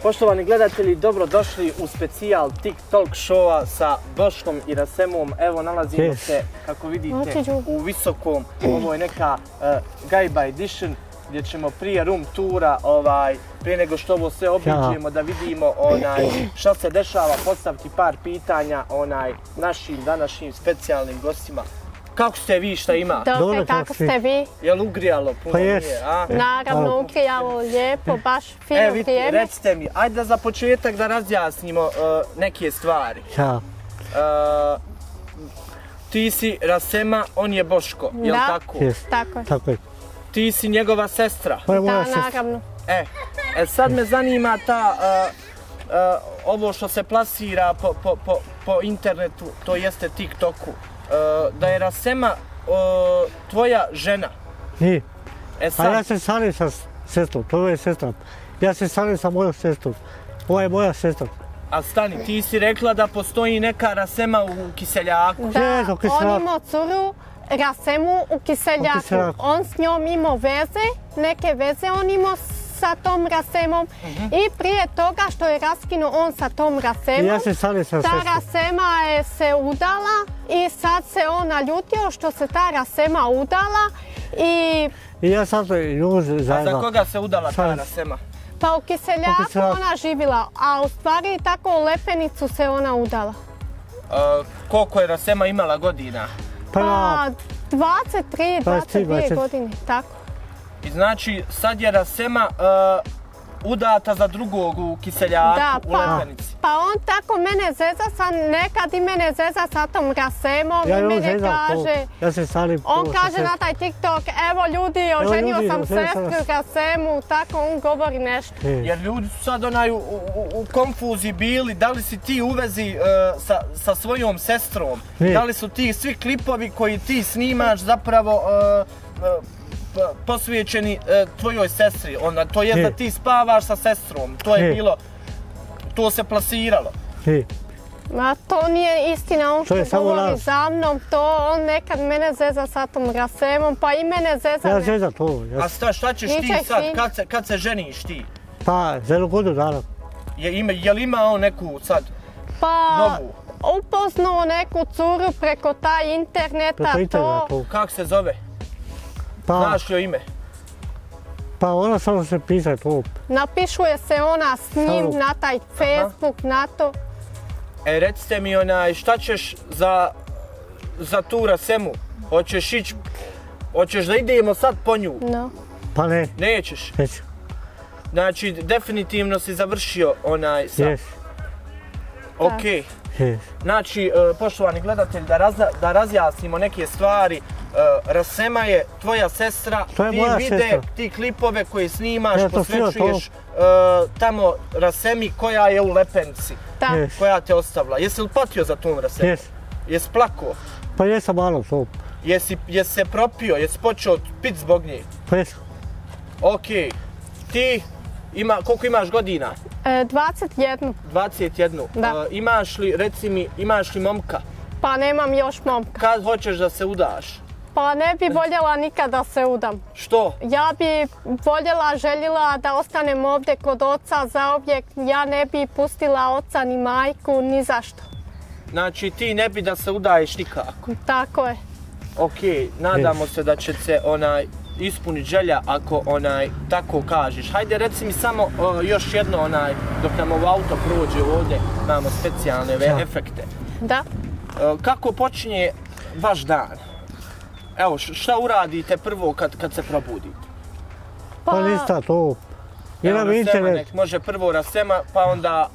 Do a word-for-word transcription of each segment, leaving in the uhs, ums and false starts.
Poštovani gledatelji, dobrodošli u specijal TikTok showa sa Boškom i Rasemom. Evo, nalazimo se, kako vidite, u Visokom. Ovo je neka Gajba edition gdje ćemo prije room tura, prije nego što ovo sve obiđemo, da vidimo šta se dešava, postaviti par pitanja našim današnjim specijalnim gostima. Kako ste vi, šta ima? Dobro, kako ste vi? Je li ugrijalo puno nije, a? Naravno, ugrijalo lijepo, baš fino vrijeme. Recite mi, ajde da za početak da razjasnimo neke stvari. Ti si Rasema, on je Boško, je li tako? Tako je. Tako je. Ti si njegova sestra. Da, naravno. E, sad me zanima ta, ovo što se plasira po internetu, to jeste TikToku. Da je Rasema tvoja žena. Nije. A ja se salim sa sestrom, to je sestra. Ja se salim sa mojom sestrom. Ova je moja sestra. A stani, ti si rekla da postoji neka Rasema u Kiseljaku. Da, on imao curu Rasemu u Kiseljaku. On s njom imao veze, neke veze on imao sa tom Rasemom i prije toga što je raskinuo on sa tom Rasemom, ta Rasema je se udala i sad se on naljutio što se ta Rasema udala i... I ja sad nju zajedno... A za koga se udala ta Rasema? Pa u Kiseljaku ona živjela, a u stvari tako u Lepenicu se ona udala. Koliko je Rasema imala godina? Pa dvadeset tri, dvadeset dvije godine, tako. I znači, sad je Rasema udata za drugog u Kiseljaku, u Lepenici. Pa on tako mene zeza, nekad i mene zeza sa tom Rasemom i mene kaže... Ja se salim... On kaže na taj TikTok, evo ljudi, oženio sam sestru Rasemu, tako on govori nešto. Jer ljudi su sad onaj u konfuziji bili, da li si ti u vezi sa svojom sestrom? Da li su ti svi klipovi koji ti snimaš zapravo posvećeni tvojoj sestri, to je da ti spavaš sa sestrom, to je bilo, to se plasiralo. Ma to nije istina, on što govori za mnom, to on nekad mene zeza sa tom Rasemom, pa i mene zeza. Ja zeza to. A šta ćeš ti sad, kad se ženiš ti? Pa, za jednu godinu dana. Je li ima on neku sad novu? Pa, upoznao neku curu preko taj interneta, to... Kako se zove? Znaš joj ime? Pa ona samo se pisa to. Napišuje se ona s njim na taj Facebook, na to. E, recite mi onaj, šta ćeš za tu Rasemu? Hoćeš ići, hoćeš da idemo sad po nju? No. Pa ne. Nećeš? Neću. Znači, definitivno si završio onaj sad. Jes. Okej. Znači, poštovani gledatelji, da razjasnimo neke stvari. Rasema je tvoja sestra, ti vide, ti klipove koje snimaš, posvećuješ tamo Rasemi koja je u Lepenici, koja te ostavila. Jesi li patio za tom Rasemu? Jes. Jesi plakao? Pa jesam malo to. Jesi se propio, jesi počeo pit zbog nje? Pa jesam. Okej. Ti, koliko imaš godina? dvadeset jednu. dvadeset jednu. Imaš li, reci mi, imaš li momka? Pa nemam još momka. Kad hoćeš da se udaš? Pa ne bi voljela nikad da se udam. Što? Ja bi voljela, željela da ostanem ovdje kod oca zauvijek. Ja ne bi pustila oca ni majku, ni zašto. Znači ti ne bi da se udaješ nikako? Tako je. Okej, nadamo se da će se onaj ispuniti želja ako onaj tako kažeš. Hajde reci mi samo još jedno onaj, dok nam ovo auto prođe ovdje, imamo specijalne efekte. Da. Kako počinje vaš dan? Evo, šta uradite prvo kad se probudite? Pa ništa to. Imam internet. Može prvo Rasema, pa onda...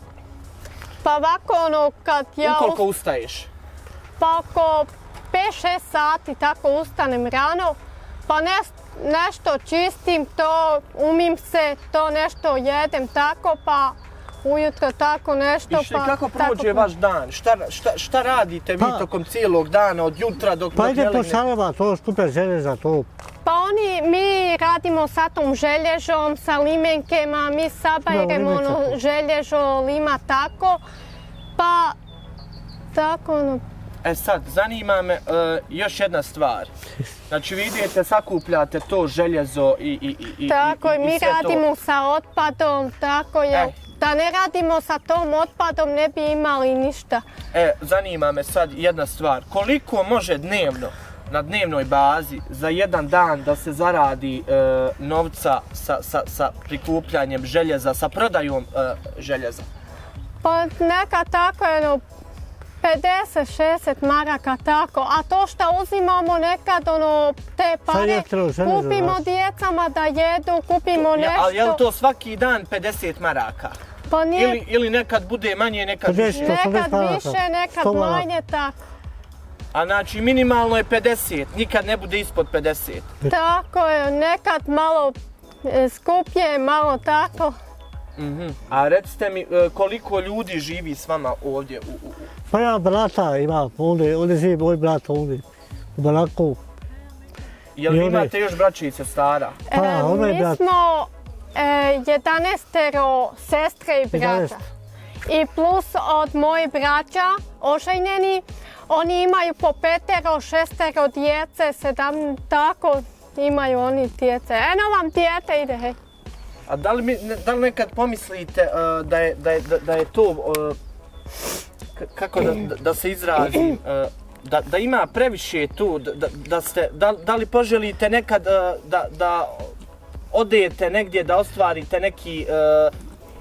Pa ovako ono kad ja... Ukoliko ustaješ? Pa oko pet šest sati tako ustanem rano, pa nešto čistim, to umim se, to nešto jedem tako, pa ujutro tako nešto, pa... I kako prođe vaš dan? Šta radite vi tokom cijelog dana, od jutra dok... Pa ide po salama, to skupe željeza, to... Pa oni, mi radimo sa tom želježom, sa limenkema, mi saberemo želježo, lima, tako, pa tako ono... E sad, zanima me još jedna stvar. Znači vi idete, sakupljate to željezo i sve to. Tako je, mi radimo sa otpadom, tako je. Da ne radimo sa tom otpadom ne bi imali ništa. E, zanima me sad jedna stvar. Koliko može dnevno, na dnevnoj bazi, za jedan dan da se zaradi e, novca sa, sa, sa prikupljanjem željeza, sa prodajom e, željeza? Pa neka tako jedno pedeset šezdeset maraka tako, a to što uzimamo nekad ono te pare kupimo djecama da jedu, kupimo nešto. Ali je li to svaki dan pedeset maraka? Pa nije. Ili, ili nekad bude manje, nekad više? Nekad više, nekad manje, tako. A znači minimalno je pedeset, nikad ne bude ispod pedeset? Tako je, nekad malo skuplje, malo tako. Mm-hmm. A recite mi koliko ljudi živi s vama ovdje? U, u... Pa ja brata imam, ovdje, ovdje živi moj brat ovdje, u Baraku. Jel vi imate još braće i sestara? E, mi smo e, jedanaestero sestre i brata. I plus od mojih braća oženjeni, oni imaju po petero, šestero djece, sedam, tako imaju oni djece. Eno vam dijete ide, hej. A da li, da li nekad pomislite uh, da, je, da, je, da, da je to, uh, kako da, da se izrazim, uh, da, da ima previše tu, da, da, ste, da, da li poželite nekad uh, da, da odete negdje, da ostvarite neki uh,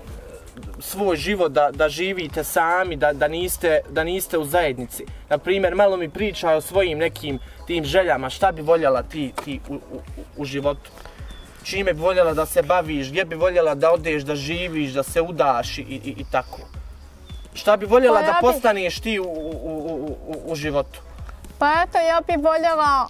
svoj život, da, da živite sami, da, da, niste, da niste u zajednici? Na primjer, malo mi pričaj o svojim nekim tim željama, šta bi voljela ti, ti u, u, u životu? Čime bi voljela da se baviš, gdje bi voljela da odeš, da živiš, da se udaš i, i, i tako? Šta bi voljela pa ja da bi... postaneš ti u, u, u, u, u životu? Pa eto, ja bi voljela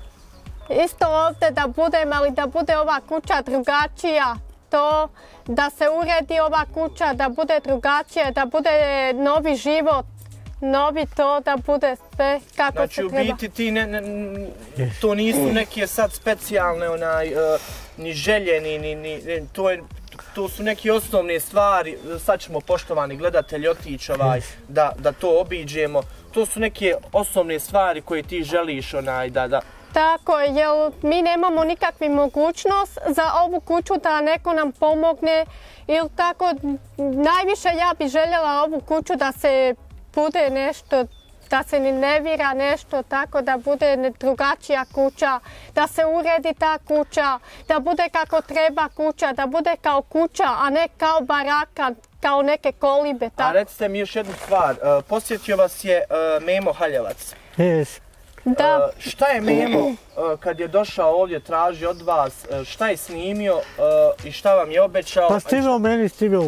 isto ovdje da budem, ali da bude ova kuća drugačija. To da se uredi ova kuća, da bude drugačije, da bude novi život. Novi to, da bude sve kako znači, se treba. Znači u biti ti ne, ne, to nisu neke sad specijalne onaj, uh, ni želje, ni, ni, ni to, je, to su neke osnovne stvari. Sad ćemo, poštovani gledatelji, otići ovaj, da, da to obiđemo. To su neke osnovne stvari koje ti želiš onaj, da, da... Tako je, jer mi nemamo nikakvu mogućnost za ovu kuću da neko nam pomogne. Ili tako, najviše ja bi željela ovu kuću da se bude nešto, da se ne nervira nešto, tako da bude drugačija kuća, da se uredi ta kuća, da bude kako treba kuća, da bude kao kuća, a ne kao baraka, kao neke kolibe. Tako. A recite mi još jednu stvar, uh, posjetio vas je uh, Memo Haljevac. Yes. Da. Uh, šta je Memo uh, kad je došao ovdje, traži od vas, uh, šta je snimio uh, i šta vam je obećao? Pa snimao meni, snimao.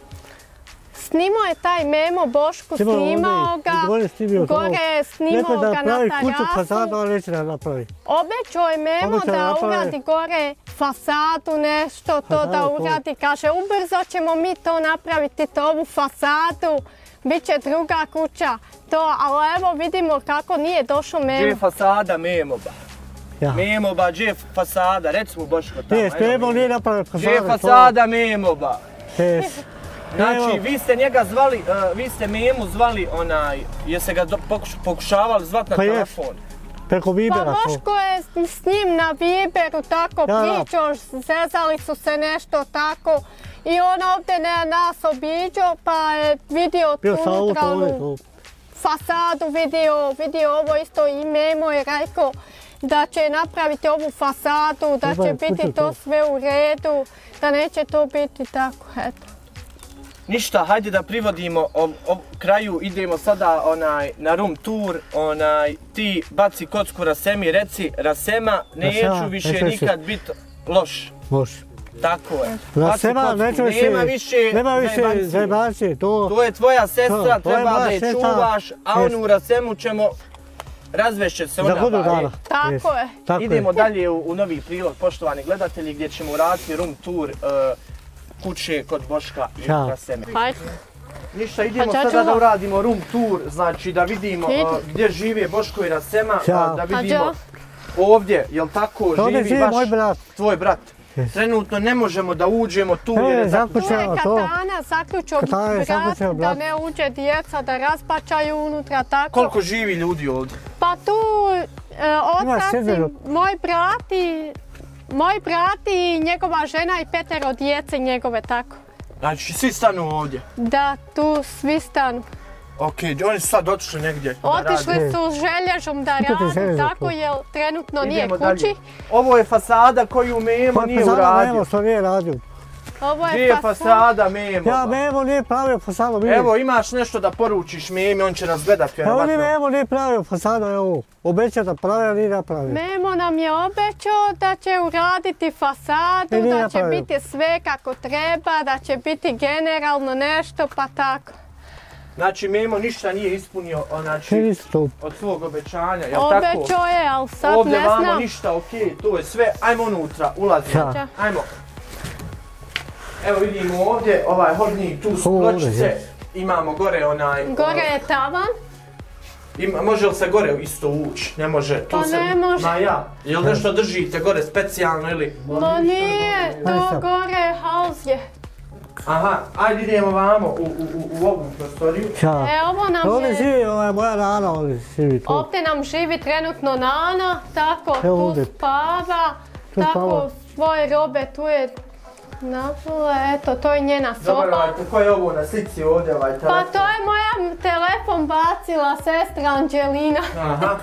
Snimao je taj Memo Bošku, snimao ga, gore je snimao ga na tarasu. Kuću, fasadu, ali neće da napravi. Obećao je Memo da uradi gore fasadu, nešto to da uradi. Kaže, ubrzo ćemo mi to napraviti, to ovu fasadu, bit će druga kuća. To, ali evo vidimo kako nije došao Memo. Gdje je fasada Memo ba? Ja. Memo ba, gdje je fasada? Reci mu Boško tamo. Jes, Memo nije napravio fasadu. Gdje je fasada Memo ba? Jes. Znači, vi ste njega zvali, uh, vi ste Memu zvali onaj, jeste ga do, pokuš, pokušavali zvati na pa telefon? Je. Preko Vibera. Pa Boško je s njim na Viberu tako ja, pričao, zezali su se nešto tako. I on ovdje ne nas obiđao pa je vidio tu unutralu fasadu, vidio, vidio ovo isto i Memo je rekao da će napraviti ovu fasadu, da će biti to sve u redu, da neće to biti tako, eto. Ništa, hajde da privodimo o, o kraju, idemo sada onaj, na room tour, onaj, ti baci kocku Rasemi, reci Rasema, neću više neću nikad biti loš. Loš. Tako je. Rasema, neću više, nema više, nema više zajebanci. To, to je tvoja sestra, to, treba da je sestra. Čuvaš, a onu Rasemu ćemo razvešće se ona. Za godinu dana. Tako yes. je. Tako idemo je. dalje u, u novi prilog, poštovani gledatelji, gdje ćemo uraditi room tour uh, kuće kod Boška i Raseme. Hajde. Ništa, idemo sada čuva. da uradimo room tour, znači da vidimo uh, gdje žive Boško i Rasema, uh, da vidimo ovdje, jel tako, živi, živi baš moj brat. tvoj brat. Yes. Trenutno ne možemo da uđemo tu jer je zaključeno. Tu je Katana zaključio brat, da ne uđe djeca, da raspačaju unutra, tako. Koliko živi ljudi ovdje? Pa tu e, otaci, moj brat i Moj brat i njegova žena i petero djece njegove, tako. Znači, svi stanu ovdje? Da, tu svi stanu. Okej, oni su sad otišli negdje da rade. Otišli su želježom da rade, tako jer trenutno nije kući. Ovo je fasada koju Memo nije uradio. Fasada Memo što nije radio. Gdje je fasada Memo? Ja, Memo nije pravio fasadu. Evo, imaš nešto da poručiš Memi, on će nas gledat vjerovatno. Evo, Memo nije pravio fasadu, evo. Obećao da pravi, ali nije napravio. Memo nam je obećao da će uraditi fasadu, da će biti sve kako treba, da će biti generalno nešto, pa tako. Znači, Memo ništa nije ispunio od svog obećanja, jel tako? Obećao je, ali sad ne znam. Ovdje vamo ništa, okej, to je sve. Ajmo unutra, ulazimo. Ajmo. Evo vidimo ovdje, ovaj hodnik, tu su pločice. Imamo gore onaj... Gore je tavan. Može li se gore isto ući? Ne može. Pa ne može. Ma ja. Jel nešto držite gore specijalno ili... Ma nije, to gore haus je. Aha, ajde idemo vamo u ovu prostoriju. E, ovo nam je... Ovdje živi moja Nana, ovdje živi tu. Ovdje nam živi trenutno Nana, tako, tu spava, tako, svoje robe, tu je napole, eto, to je njena soba. Dobro, ko je ovo na slici ovdje, ovaj telefon? Pa to je moja telefon bacila sestra Anđelina. Aha.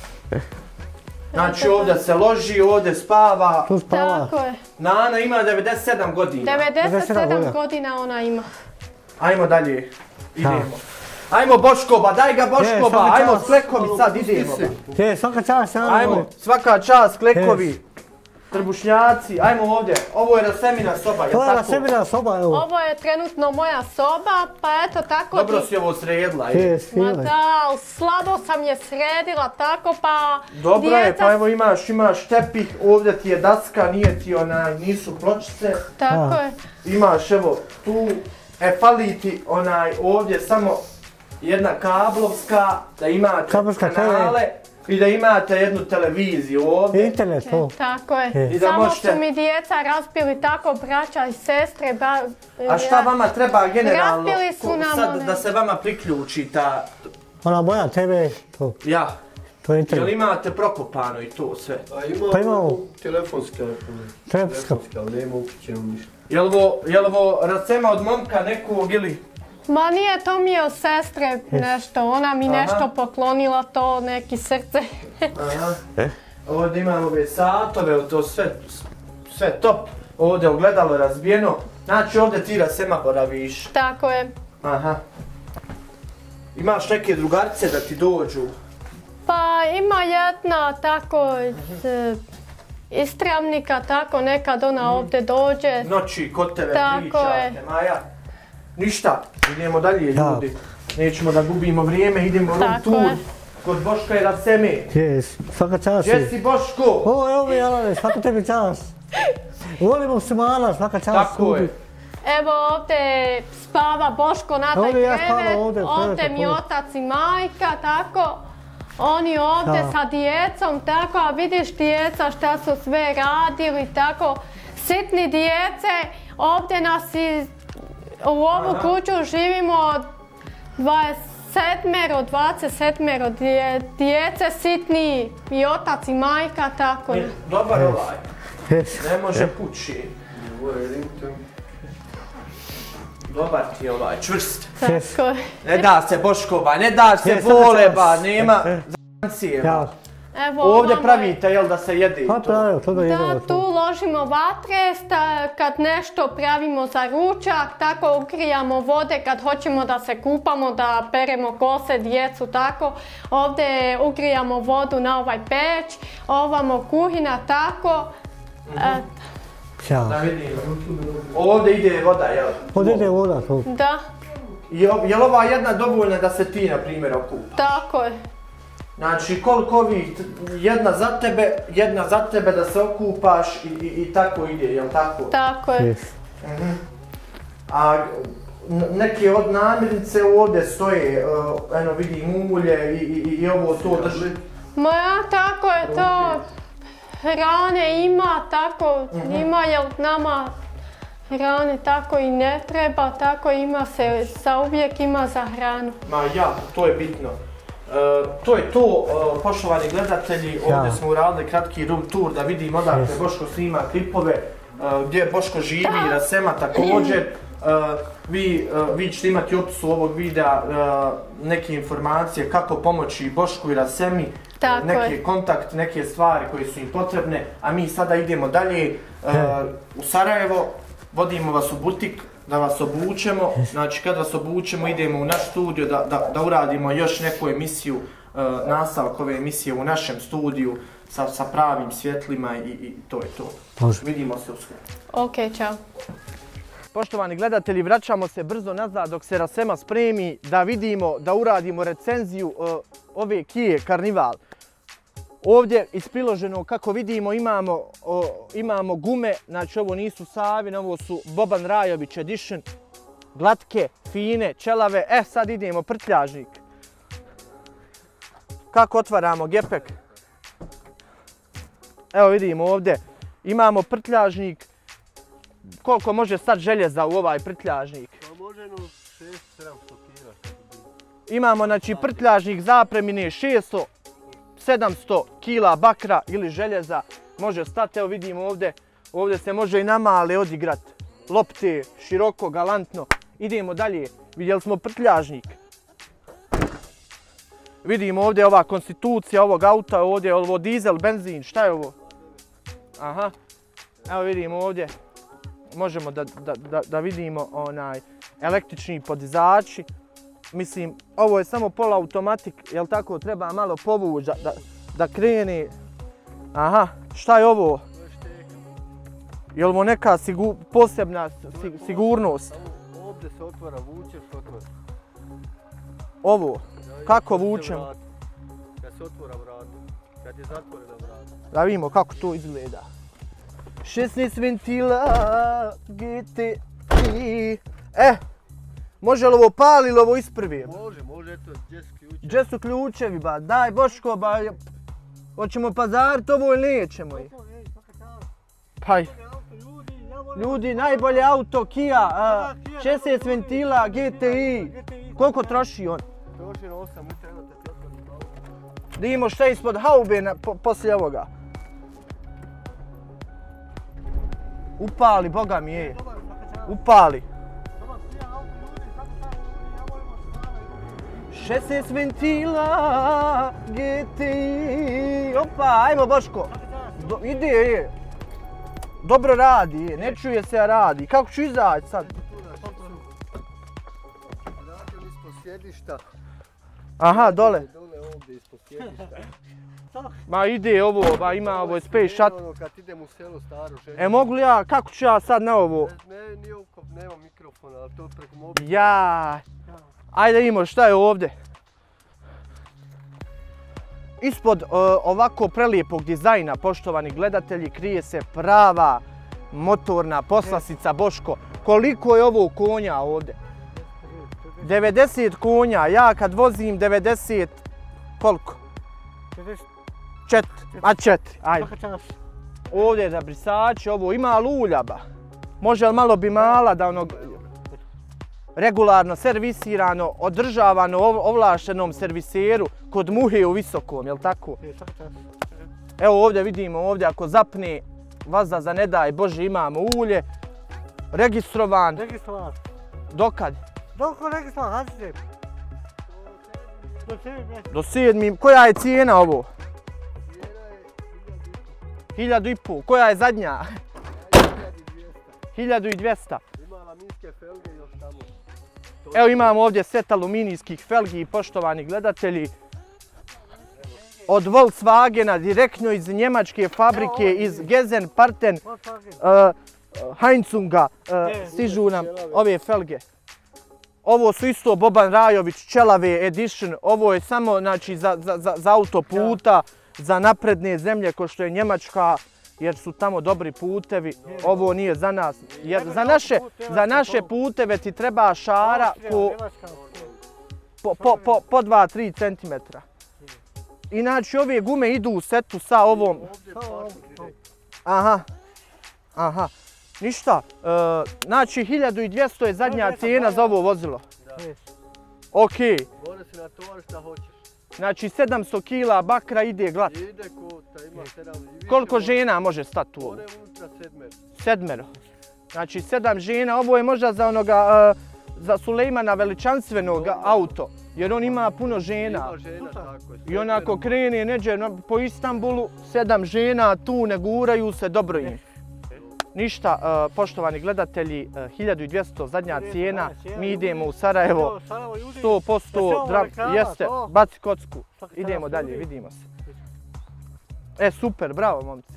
Znači ovdje se loži, ovdje spava. Tu spava. Tako je. Nana ima devedeset sedam godina. devedeset sedam godina ona ima. Ajmo dalje, idemo. Ajmo Boškoba, daj ga Boškoba, ajmo Sklekovi sad, idemo. Je, svaka čast, ajmo. Svaka čast, Sklekovi, trbušnjaci, ajmo ovdje. Ovo je Rasemina soba, jel tako? To je Rasemina soba, evo. Ovo je trenutno moja soba, pa eto tako... Dobro si ovo sredila, je. Ma da, slabo sam je sredila, tako pa... Dobro je, pa evo imaš, imaš tepih, ovdje ti je daska, nije ti onaj, nisu pločice. Tako je. Imaš evo tu, e fali ti onaj ovdje samo jedna kablovska, da imate kanale i da imate jednu televiziju ovdje. Internet, to. Tako je. Samo su mi djeca razbili tako, braća i sestre. A šta vama treba generalno? Razbili su nam sad da se vama priključi ta... Ona moja te ve, to. Ja. To je internet. Jel imate prokopano i to sve? Pa imamo. Telefonska. Telefonska. Ali nema uključeno ništa. Jel ovo Racema od momka nekog ili... Ma nije, to mi je od sestre nešto, ona mi nešto poklonila to, neki srce. Aha. Ovdje imamo ove satove, to sve, sve top. Ovdje ogledalo razbijeno. Znači ovdje ti Racema boraviš. Tako je. Aha. Imaš neke drugarice da ti dođu? Pa ima jedna tako iz Travnika, tako nekad ona ovdje dođe. Noći kod tebe pričate, Maja. Ništa, idemo dalje ljudi. Nećemo da gubimo vrijeme, idemo room tour. Kod Boška i Raceme. Jes, svaka čast. Gdje si Boško? O, evo mi Jelane, svaka tebi čast. Volimo se Mana, svaka čast. Tako je. Evo ovdje spava Boško na taj krevet, ovdje mi otac i majka, tako. Oni ovdje sa djecom, tako, a vidiš djeca šta su sve radili, tako. Sitni djece, ovdje nas i u ovu kuću živimo dvadeset sedam djece sitni i otac i majka, tako. Dobar ovaj, ne može pući. Dobar ti je ovaj, čvrst. Tako. Ne da se Boškova, ne da se voleba, nema zancijeva. Ovdje pravite, jel da se jede to? Da, tu ložimo vatre, kad nešto pravimo za ručak, tako ugrijamo vode kad hoćemo da se kupamo, da peremo kose, djecu, tako. Ovdje ugrijamo vodu na ovaj peć, ovamo kuhina, tako. Da vidimo. Ovdje ide voda, jel? Ovdje ide voda, to. Da. Je li ova jedna dovoljna da se ti, na primjer, okupaš? Tako je. Znači, koliko ovih, jedna za tebe, jedna za tebe da se okupaš i tako ide, jel tako? Tako je. A neke od namirnice ovdje stoje, eno vidim ulje i ovo to drži? Ma ja, tako je to. Hrane ima, tako, ima jel nama hrane tako i ne treba, tako ima se, zauvijek ima za hranu. Ma ja, to je bitno. To je to, poštovani gledatelji, ovdje smo uradili kratki room tour da vidimo odakle Boško snima klipove, gdje Boško živi i Racema također. Vi, vi ćete imati u opisu ovog videa neke informacije kako pomoći Bošku i Rasemi, Tako neke je. kontakt, neke stvari koje su im potrebne, a mi sada idemo dalje u Sarajevo, vodimo vas u butik da vas obučemo, znači kad vas obučemo idemo u naš studio da, da, da uradimo još neku emisiju, nastavak ove emisije u našem studiju sa, sa pravim svjetlima i, i to je to. Može. Vidimo se uskoro. Ok, čao. Poštovani gledatelji, vraćamo se brzo nazad dok se Rasema spremi da vidimo, da uradimo recenziju uh, ove Kije Karnival. Ovdje ispriloženo kako vidimo imamo, uh, imamo gume, znači ovo nisu Savine, ovo su Boban Rajović Edition, glatke, fine, čelave. E sad idemo prtljažnik. Kako otvaramo gepek? Evo vidimo ovdje, imamo prtljažnik. Koliko može stati željeza u ovaj prtljažnik? Može no šest do sedamsto kila. Imamo znači prtljažnik zapremine šesto do sedamsto kila bakra ili željeza. Može stati, evo vidimo ovdje, ovdje se može i na male odigrat. Lopte, široko, galantno. Idemo dalje, vidjeli smo prtljažnik. Vidimo ovdje ova konstitucija ovog auta, ovdje je ovo dizel, benzin, šta je ovo? Aha, evo vidimo ovdje. Možemo da, da, da, da vidimo onaj električni podizači. Mislim, ovo je samo polautomatik, jel tako? Treba malo povući da, da, da krene. Aha, šta je ovo? Je li ovo neka sigur, posebna si, sigurnost? Ovdje se otvara, vučeš, otvara. Ovo? Kako vučem? Kad se otvora vrata, kad je zatvorena vrata. Da vidimo kako to izgleda. šesnaest ventila, G T I. E, može li ovo pali ili ovo isprvi? Može, može, eto, gdje su ključevi? Gdje su ključevi, ba? Daj Boško, ba. Hoćemo pazarit ovo ili nećemo? Pa, ljudi, najbolje auto Kia, šesnaest ventila, G T I. Koliko troši on? Troši na osam litra, evo te ti otvorim auto. Da imamo šta ispod haube na, po, poslije ovoga. Upali, boga mi je. Upali. šesnaest ventila, G T I. Opa, ajmo Boško. Do, ide, je. Dobro radi, je. Ne čuje se, a radi. Kako ću izaći sad? Radio ispod sjedišta. Aha, dole. Dole ovdje ispod sjedišta. Ma ide ovo, ba ima ovo je Space Shuttle. Kad idem u selo staro želju. E mogu li ja, kako ću ja sad na ovo? Ne, nije oko, nema mikrofona, ali to preko mobila. Ja. Ajde imamo šta je ovdje. Ispod uh, ovako prelijepog dizajna, poštovani gledatelji, krije se prava motorna poslasica Boško. Koliko je ovo konja ovdje? devedeset konja, ja kad vozim devedeset, koliko? Četiri, a četiri, ajde. Ovdje je za brisači, ovo ima luljaba. Može li malo bi mala da onog regularno servisirano, održavano ovlaštenom serviseru kod muhe u Visokom, jel tako? Evo ovdje vidimo, ovdje ako zapne vazda za ne daj Bože imamo ulje. Registrovan. Registrovan. Dokad? Doko registrovan, hadi se. Do sedmi. Do sedmi. Koja je cijena ovo? Hiljadu i pol. Koja je zadnja? Hiljadu i dvjesta. Ima aluminijske felge još tamo. Evo imamo ovdje set aluminijskih felgi, poštovani gledatelji. Od Volkswagena, direktno iz njemačke fabrike, iz Gezenparten uh, Heinzunga uh, stižu nam ove felge. Ovo su isto Boban Rajović Čelave Edition. Ovo je samo znači, za, za, za autoputa, za napredne zemlje kao što je Njemačka, jer su tamo dobri putevi. Ovo nije za nas. Jer za naše, za naše puteve ti treba šara po, po, po, po, po dva do tri centimetra. Inače ove gume idu u setu sa ovom. Aha. Aha. Ništa. E, znači hiljadu i dvjesto je zadnja cijena za ovo vozilo. Okej. Može se natovariti šta hoćeš. Znači sedamsto kila bakra ide glat. Ide kota, ima sedam. Koliko žena može stati tu? One unutra sedmero. Sedmero. Znači sedam žena, ovo je možda za onoga, za Sulejmana veličanstvenog auto. Jer on ima puno žena. I onako krene neđe po Istanbulu, sedam žena tu ne guraju se, dobro im. Ništa, poštovani gledatelji, hiljadu dvjesto zadnja cijena, mi idemo u Sarajevo, sto posto jeste, baci kocku, idemo dalje, vidimo se. E, super, bravo momci.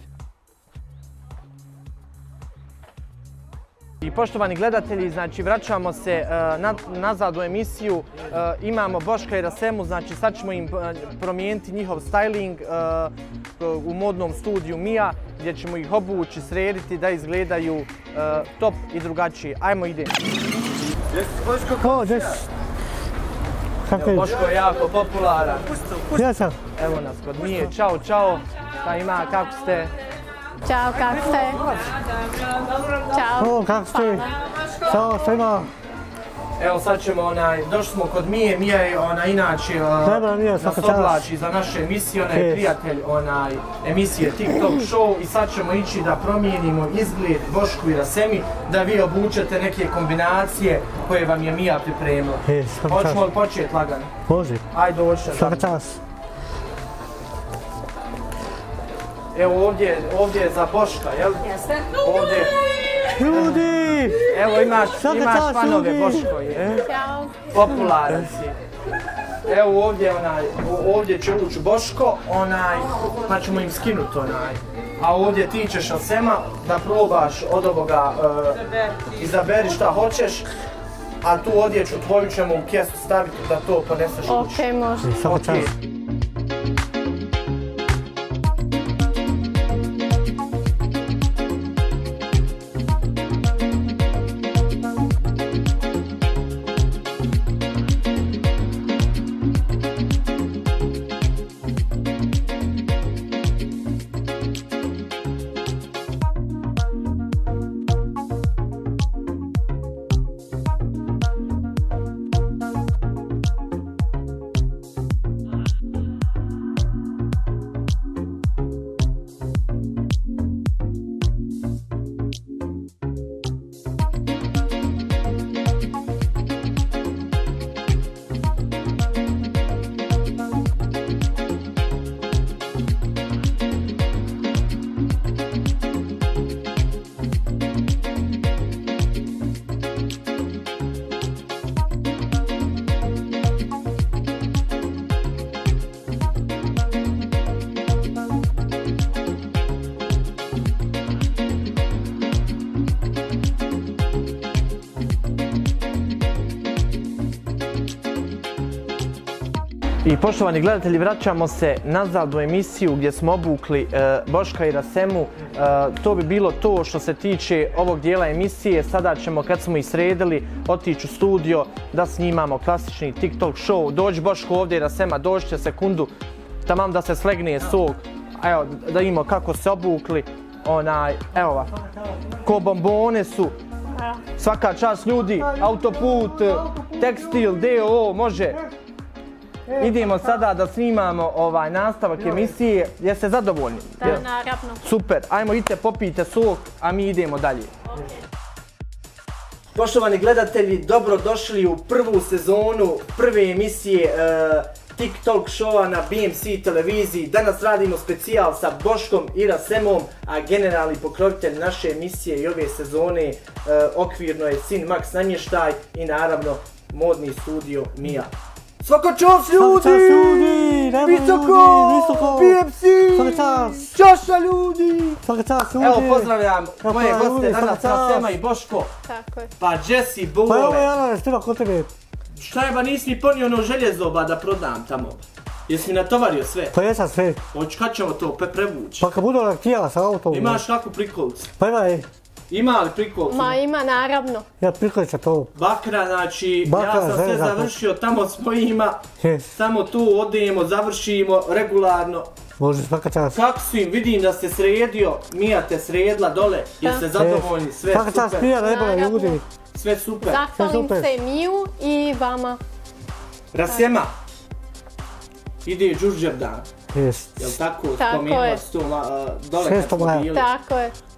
I poštovani gledatelji, znači vraćamo se nazad u emisiju, imamo Boška i Rasemu, znači sad ćemo im promijeniti njihov styling u modnom studiju Mia, gdje ćemo ih obući, srediti da izgledaju top i drugačije. Ajmo, idemo. Boško je jako popularan. Evo nas kod Mije, čao, čao. Šta ima, kako ste? Ćao, kako ste? Ćao. O, kako ste? Ćao, šta ima? Evo sad ćemo, onaj, došli smo kod Mije, Mija je ona inače nas oblači za naše emisije, ona je prijatelj onaj emisije TikTok Show i sad ćemo ići da promijenimo izgled Bošku i Rasemi, da vi obučete neke kombinacije koje vam je Mija pripremila. Hoćemo li početi lagano? Može. Ajde, dođe. Svaka čast. Evo ovdje, ovdje je za Boška, jel? Jeste. Ovdje. Ljudi! Evo imaš, imaš fanove, Boško je. Ćao. Popularan si. Evo ovdje, onaj, ovdje će ući Boško, onaj, pa ćemo im skinuti onaj. A ovdje ti ćeš Rasema da probaš od ovoga, uh, izaberi šta hoćeš, a tu odjeću tvoju ćemo u kesu staviti da to poneseš ući. Okej, može. Svaka čast. I poštovani gledatelji, vraćamo se nazad u emisiju gdje smo obukli Boška i Rasemu. To bi bilo to što se tiče ovog dijela emisije. Sada ćemo, kad smo ih sredili, otići u studio da snimamo klasični TikTok show. Dođi Boško ovdje i Rasema, dođite sekundu, tamam da se slegne sok. Evo, da imamo kako se obukli. Onaj, evo ovako, ko bombone su. Svaka čast ljudi, autoput, tekstil, D O O, može. Idemo sada da snimamo ovaj nastavak emisije. Jeste zadovoljni? Da, naravno. Super, ajmo idite popijte sok, a mi idemo dalje. Poštovani gledatelji, dobrodošli u prvu sezonu prve emisije TikTok showa na B M C televiziji. Danas radimo specijal sa Boškom i Rasemom, a generalni pokrovitelj naše emisije i ove sezone okvirno je Cinemax namještaj i naravno modni studio Mia. Svaka čast ljudi! Visoko! B M C! Čaša ljudi! Evo pozdravljam moje goste danas, Rasema i Boško. Tako je. Pa Jesse, Bove. Pa evo Jana ne stima kod tebe. Šta je ba nisi mi ponio ono željezoba da prodam tamo? Jesi mi natovario sve? Pa jesam sve. Hoć kad ćemo to prevući? Pa kad budu laktijala sa autom. Imaš kakvu prikolicu? Pa ima je. Ima li prikolicu? Ma ima, naravno. Ja prikolica to. Bakra, znači, ja sam sve završio tamo s mojima. Samo tu odemo, završimo regularno. Može, svaka čast. Kako si im, vidim da ste sredio, Mija te sredila dole, jeste zadovoljni, sve super. Svaka čast Mija, najbolje ljudi. Sve super. Zahvalim se Miju i vama. Rasema, ide Đurđevdan. Jest. Jel tako? Tako je. Spomenula s tom dole kad smo bili. Tako je.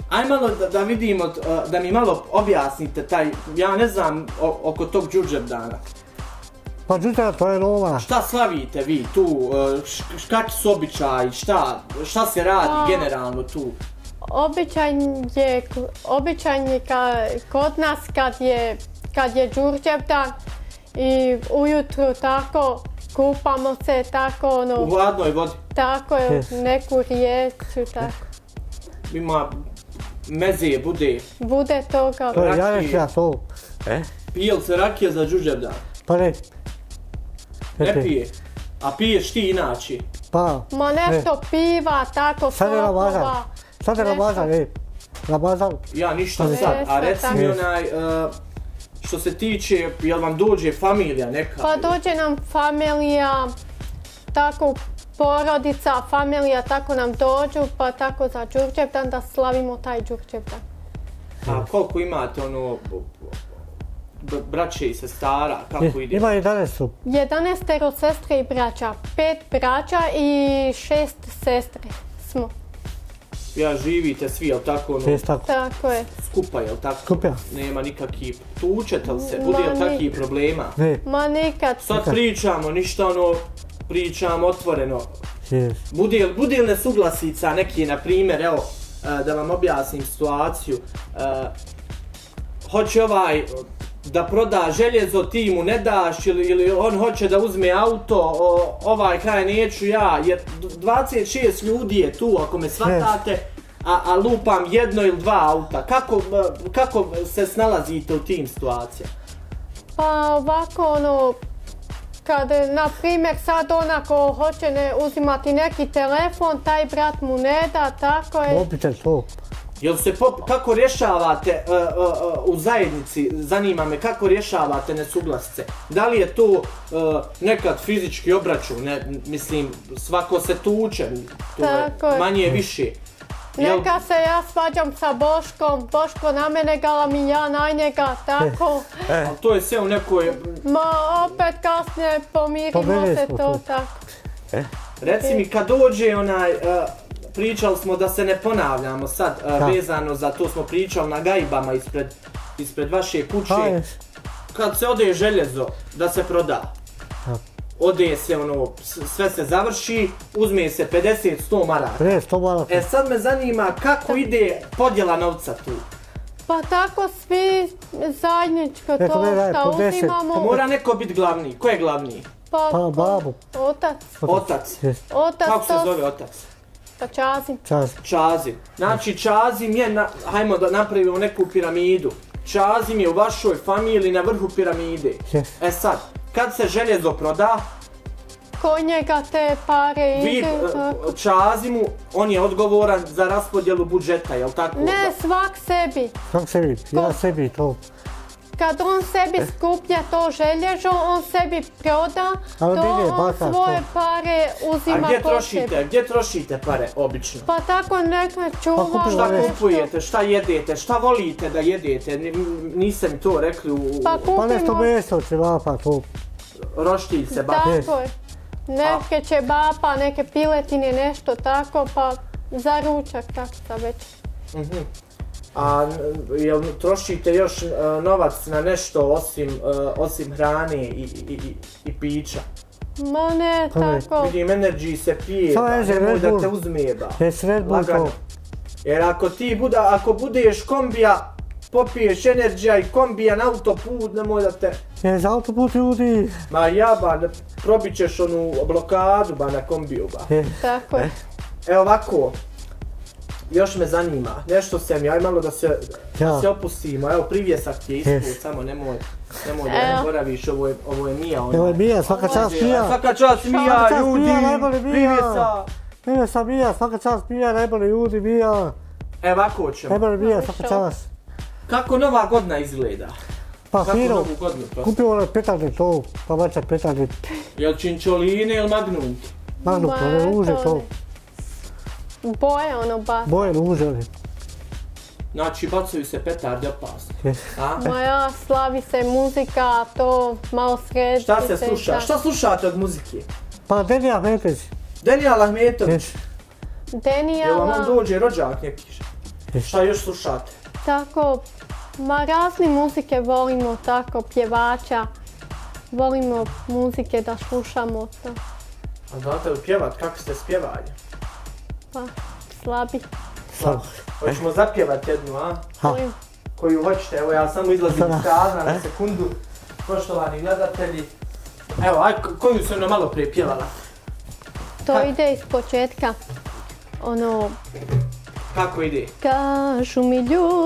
Aj malo da, da vidimo, da mi malo objasnite taj, ja ne znam oko tog Đurđevdana. Pa Đurđevdan to je nova. Šta slavite vi tu, kakvi su običaji, šta, šta se radi pa, generalno tu? Običaj je, običaj je ka, kod nas kad je, kad je Đurđevdan i ujutru tako kupamo se tako ono... U hladnoj vodi? Tako je, yes. Neku rijeku, tako. Ima meze, bude? Bude toga. To je janešća to. E? Pije li se rakija za Đurđevdan? Pa ne. Ne pije? A piješ ti inače? Pa. Ma nešto piva, tako, sad je Ramazan. Sad je Ramazan, ej. Ramazan. Ja ništa sad, a reci mi onaj, uh, što se tiče, jel vam dođe familija neka? Pa dođe nam familija, tako porodica, familija, tako nam dođu, pa tako za Đurđevdan da slavimo taj Đurđevdan. A koliko imate ono, braće i sestara, kako ide? Ima jedanaest. Jedanaestero sestre i braća, pet braća i šest sestre smo. Ja živite svi, jel tako ono? Šest tako. Tako je. Skupa, jel tako? Skupa. Nema nikakvih, tučete li se, bude li takvih problema? Ne. Ma nikad. Sad pričamo, ništa ono, pričamo otvoreno. Yes. Bude, bude li nesuglasica neki, na primjer, evo, da vam objasnim situaciju. Hoće ovaj da proda željezo, ti mu ne daš, ili, ili on hoće da uzme auto, o, ovaj kraj neću ja, jer dvadeset šest ljudi je tu, ako me shvatate, a, a lupam jedno ili dva auta. Kako, kako se snalazite u tim situacijama? Pa ovako ono, kad na primjer sad onako hoće ne uzimati neki telefon, taj brat mu ne da, tako je. Mobitel to. Jel se pop, kako rješavate uh, uh, u zajednici, zanima me kako rješavate nesuglasice? Da li je to uh, nekad fizički obračun, ne, mislim svako se tuče, to je manje je više. Jel... Neka se ja svađam sa Boškom, Boško na mene galami, ja na njega, tako. E. Ali to je sve u nekoj... Ma opet kasnije pomirimo Pomirili se to, to, tako. E. Reci mi kad dođe onaj... Uh, pričali smo da se ne ponavljamo sad, uh, vezano za to smo pričali na gajbama ispred, ispred vaše kuće. Ha, kad se ode željezo da se proda, ha. Ode se ono, sve se završi, uzme se pedeset do sto maraka. Ne, sto maraka. E sad me zanima kako ide podjela novca tu? Pa tako svi zajedničko to što uzimamo. Pa mora neko biti glavni, ko je glavni? Pa, pa babu. Otac. Otac? Yes. Otac. Kako se zove otac? Pa Čazim. Čazim. Čazim. Znači Čazim je, na, hajmo da napravimo neku piramidu. Čazim je u vašoj familiji na vrhu piramide. Yes. E sad, kad se željezo proda, ko njega te pare vi, ide? Vi, Čazimu, on je odgovoran za raspodjelu budžeta, jel tako? Ne, svak sebi. Svak sebi, ja ko? Sebi to. Kad on sebi skuplja to želježo, on sebi proda, ali to je, on baka, svoje to. Pare uzima po sebi. A gdje trošite, sebi. gdje trošite pare obično? Pa tako neka čuva. Pa šta kupujete, šta jedete, šta volite da jedete, niste mi to rekli u... Pa kupimo... Pa nešto meso ćevapa to. Roštilj se bapa. Tako je. Neke ćebapa, neke piletine, nešto tako, pa za ručak, tako sa već. Uh-huh. A jel trošite još uh, novac na nešto osim, uh, osim hrane i, i, i, i pića? Ma ne, tako. Vidim, Energy se pije, ba, nemoj da te uzme, ba. Jes Red Bull to. Jer ako ti buda, ako budeš kombija, popiješ Energy i kombija na autoput, nemoj da te... Jes autoput ljudi. Ma ja, ba, probit ćeš onu blokadu, ba, na kombiju, ba. Jes. Tako je. Evo ovako. Još me zanima, nešto se mi, aj malo da se, ja. da se opustimo, evo privjesak ti je ispod, yes. samo nemoj, nemoj da ne boraviš, ovo je, ovo je Mija ona. Ovo je Mija, svaka čast Mija. Svaka čast Mija, ljudi, privjesak. Privjesak Mija, svaka čast Mija, najbolji ljudi Mija. Evo ovako ćemo. Najbolji Mija, svaka čast. Kako nova godina izgleda? Pa fino, kupio onaj petarde to, pa mačak petarde. Jel činčoline ili magnum? Magnum, one ruže to. Boje ono baš. Boje ružane. Znači bacaju se petarde opasno. Yes. Ma ja, slavi se muzika, to malo sređi se. Šta se sluša? Šta slušate od muzike? Pa Denija Ahmetović. Denija Ahmetović? Yes. Denija... Jel vam on dođe rođak neki? Šta još slušate? Tako, ma razne muzike volimo, tako, pjevača. Volimo muzike da slušamo to. A znate li pjevat? Kako ste spjevali? Pa, slabi. Slabi. Hoćemo zapjevat jednu, a? Koju? Koju hoćete, evo ja samo izlazim iz kazna na sekundu. Poštovani gledatelji. Evo, aj, koju su ono malo prije pjevala? To ide iz početka. Ono... Kako ide? Kažu mi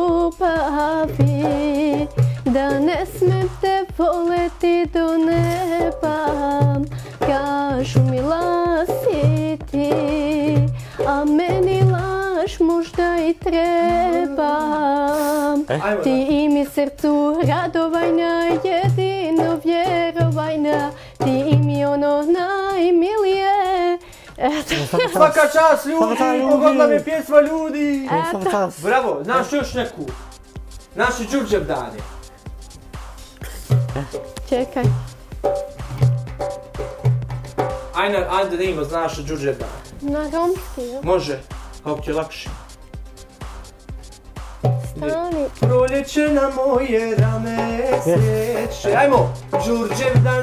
ljubavi da ne smem te voleti do neba. Kažu mi laži ti, a meni laž možda i treba. Ti mi srcu radovajna, jedino vjerovajna. Ti mi ono najmilije. Svaka čast ljudi, pogodila me pjesma ljudi. Bravo, znaš još neku? Naši Đurđevdani. Čekaj. Ajde, ajde da ima znaš Đurđevdani. Na romski, jo? Može, kako ti je lakše. Stani. Proljeće na moje rame sjeće. Ajmo, Đurđevdan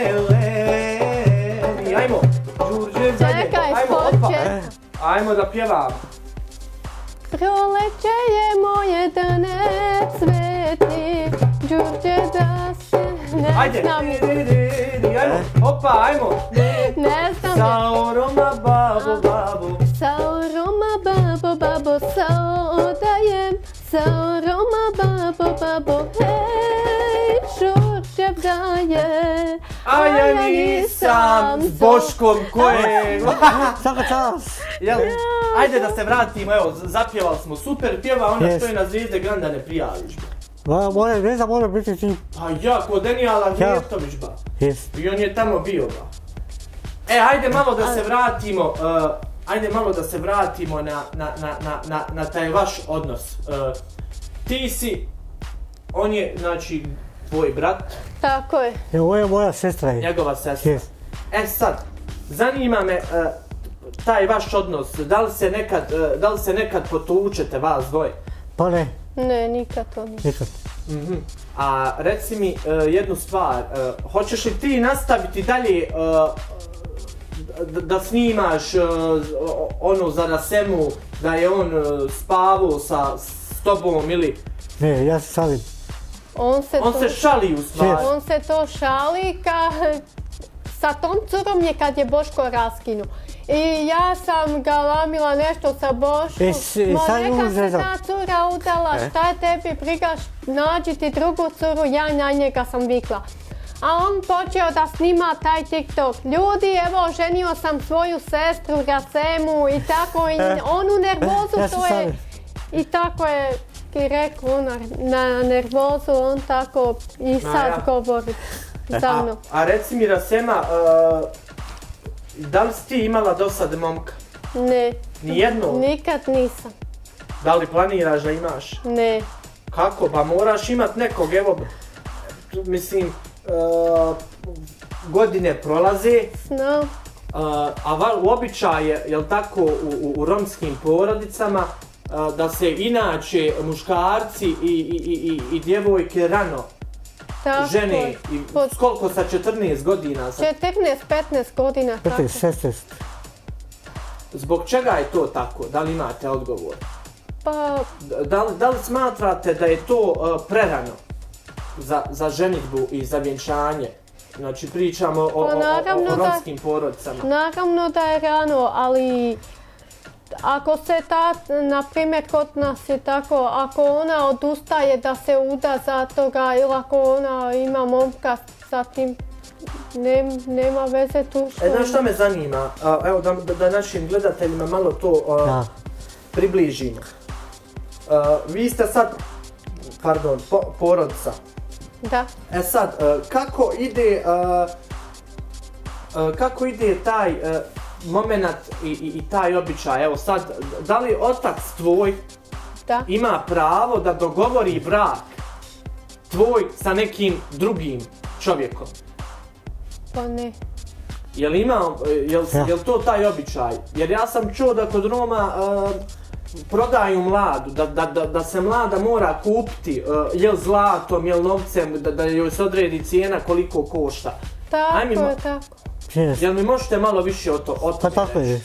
zeleni. Ajmo, Đurđevdan. Čekaj, počet. Ajmo da pjevam. Proleće je moje da ne cveti, Đurđe da se ne znam. Ajmo, opa, ajmo. Ne znam. Saoroma babo babo. Saoroma babo babo, saodajem. Saoroma babo babo, hej, Đurđevdaje. A ja nisam s Boškom koje... Svaka čast! Ajde da se vratimo, evo, zapjevali smo super pjeva, onda što je na Zvijezde Granda ne prijaviš. Moja Zvijezda mora biti ti. Pa ja, ko Denijala Vjetović ba. I on je tamo bio ba. E, ajde malo da se vratimo, ajde malo da se vratimo na taj vaš odnos. Ti si, on je, znači, tvoj brat. Tako je. Ovo je moja sestra. Njegova sestra. E sad, zanima me taj vaš odnos, da li se nekad, da li se nekad potučete vas dvoje? Pa ne. Ne, nikad to nije. Nikad. A reci mi jednu stvar, hoćeš li ti nastaviti dalje da snimaš ono za Rasemu, da je on spavao s tobom ili... Ne, ja se šalim. On se šali u stvari. On se to šali sa tom curom je kad je Boško raskinuo. I ja sam galamila nešto sa Boškom. Ma neka se ta cura udala, šta je tebi brigaš, nađi ti drugu curu, ja na njega sam vikla. A on počeo da snima taj TikTok. Ljudi, evo, ženio sam svoju sestru Rasemu i tako, i onu nervozu to je. I tako je ti rekao, na nervozu on tako i sad govori za mnom. A reci mi, Rasema, da li si ti imala dosad momka? Ne. Nijedno? Nikad nisam. Da li planiraš da imaš? Ne. Kako? Pa moraš imat nekog, evo, mislim, godine prolaze. Znam. A običaj je, jel tako, u romskim porodicama, da se inače muškarci i djevojke rano žene, koliko sa četrnaest godina? četrnaest petnaest godina, tako. petnaest šesnaest. Zbog čega je to tako? Da li imate odgovor? Pa... Da li smatrate da je to prerano za ženitbu i za vjenčanje? Znači pričamo o romskim porodicama. Naravno da je rano, ali... Ako se ta, na primjer kod nas je tako, ako ona odustaje da se uda za toga ili ako ona ima momka sa tim, nema veze tu što... E, znaš što me zanima? Evo da našim gledateljima malo to približimo. Vi ste sad, pardon, porodica. Da. E sad, kako ide, kako ide taj moment i taj običaj, evo sad, da li otac tvoj ima pravo da dogovori brak tvoj sa nekim drugim čovjekom? Pa ne. Jel ima, jel to taj običaj? Jer ja sam čuo da kod Roma prodaju mladu, da, da, da, da se mlada mora kupiti, uh, jel zlatom, jel novcem, da, da joj se odredi cijena koliko košta. Tako Ajmi, je, tako. Yes. Jel mi možete malo više o to o Pa tako je.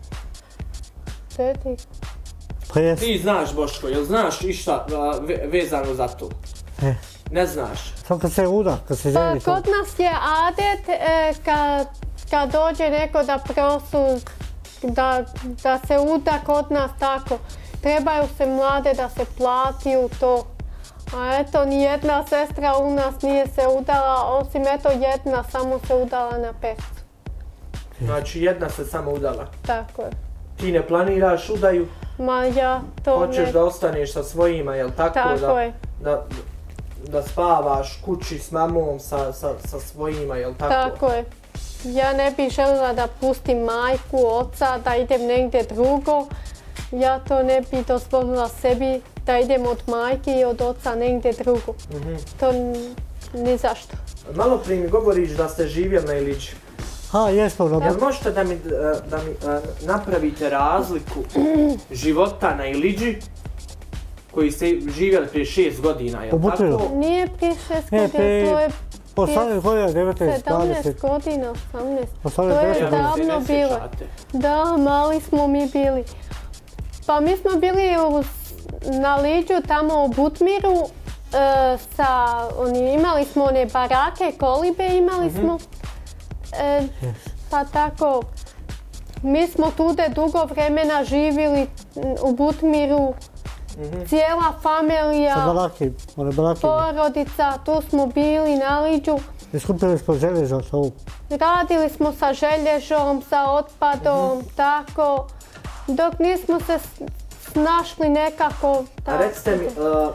Teti. Pa jes. Ti znaš, Boško, jel znaš išta uh, ve, vezano za to? E. Ne znaš. Samo kad se uda, kad se ženi to. Kod nas je adet e, kad, kad dođe neko da prosu, da, da se uda kod nas tako. Trebaju se mlade da se plati u to. A eto, nijedna sestra u nas nije se udala, osim eto jedna samo se udala na pecu. Znači jedna se samo udala? Tako je. Ti ne planiraš udaju? Ma ja to Hoćeš ne... da ostaneš sa svojima, jel tako? Tako da, je. Da, da spavaš kući s mamom, sa, sa, sa svojima, jel tako? Tako je. Ja ne bih željela da pustim majku, oca, da idem negdje drugo. Ja to ne bih dozvolila sebi da idem od majke i od oca negdje drugo. Mm-hmm. To ni zašto. Malo prije mi govoriš da ste živjeli na Iliđi. A, jesmo dobro. Jel možete da mi, da mi napravite razliku života na Iliđi koji ste živjeli prije šest godina, jel tako? Nije prije šest godina, to je osamnaest godina, devetnaest, sedamnaest godina, osamnaest. osamnaest, to je davno bilo. Da, mali smo mi bili. Pa mi smo bili u, na Liđu, tamo u Butmiru, e, sa, oni, imali smo one barake, kolibe imali smo. E, pa tako, mi smo tude dugo vremena živjeli u Butmiru, mm-hmm. cijela familija, sa baraki, one porodica, tu smo bili na Liđu. Iskupili smo željezo sa ovom. Radili smo sa želježom, sa otpadom, mm-hmm. tako. Dok nismo se snašli nekako... A recite mi, uh,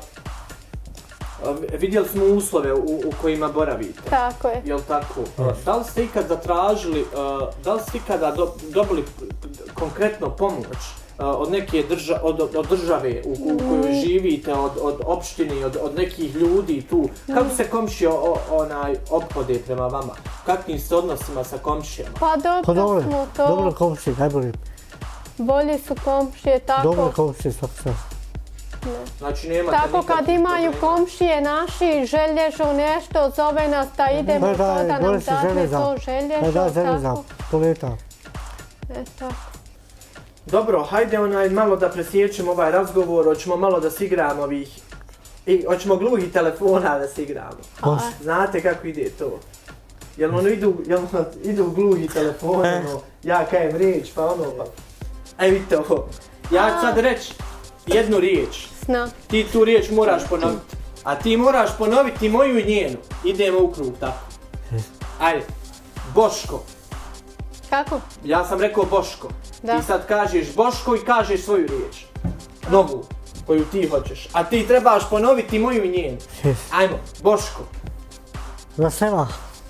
vidjeli smo uslove u, u kojima boravite. Tako je. Jel tako? Uh, da li ste ikad zatražili, uh, da li ste ikada do, dobili konkretno pomoć uh, od neke drža, od, od države u, u kojoj živite, od, od opštine, od, od nekih ljudi tu? Kako se komšije onaj ophode prema vama? Kakvim ste odnosima sa komšijama? Pa dobro, pa dobro smo to... Dobro komšije, najbolje. Bolji su komšije, tako. Dobro komšije, svaki sve. Znači nemate tako kad imaju problema. Komšije naši, želježu nešto, zove nas da idemo to, da nam dadne to želježu, da, željeza, to leta. E, tako. Dobro, hajde onaj malo da presjećemo ovaj razgovor, hoćemo malo da si igramo ovih, i hoćemo gluhih telefona da si igramo. A, znate kako ide to? Jel ono idu, jel ono idu gluhi telefon, e. ono, ja kajem riječ, pa ono, pa... Aj vidite ovo, ja ću sad reći jednu riječ. Zna. Ti tu riječ moraš ponoviti. A ti moraš ponoviti moju i njenu. Idemo u krug, tako. Ajde, Boško. Kako? Ja sam rekao Boško. Da. Ti sad kažeš Boško i kažeš svoju riječ. Novu, koju ti hoćeš. A ti trebaš ponoviti moju i njenu. Ajmo, Boško. Rasema.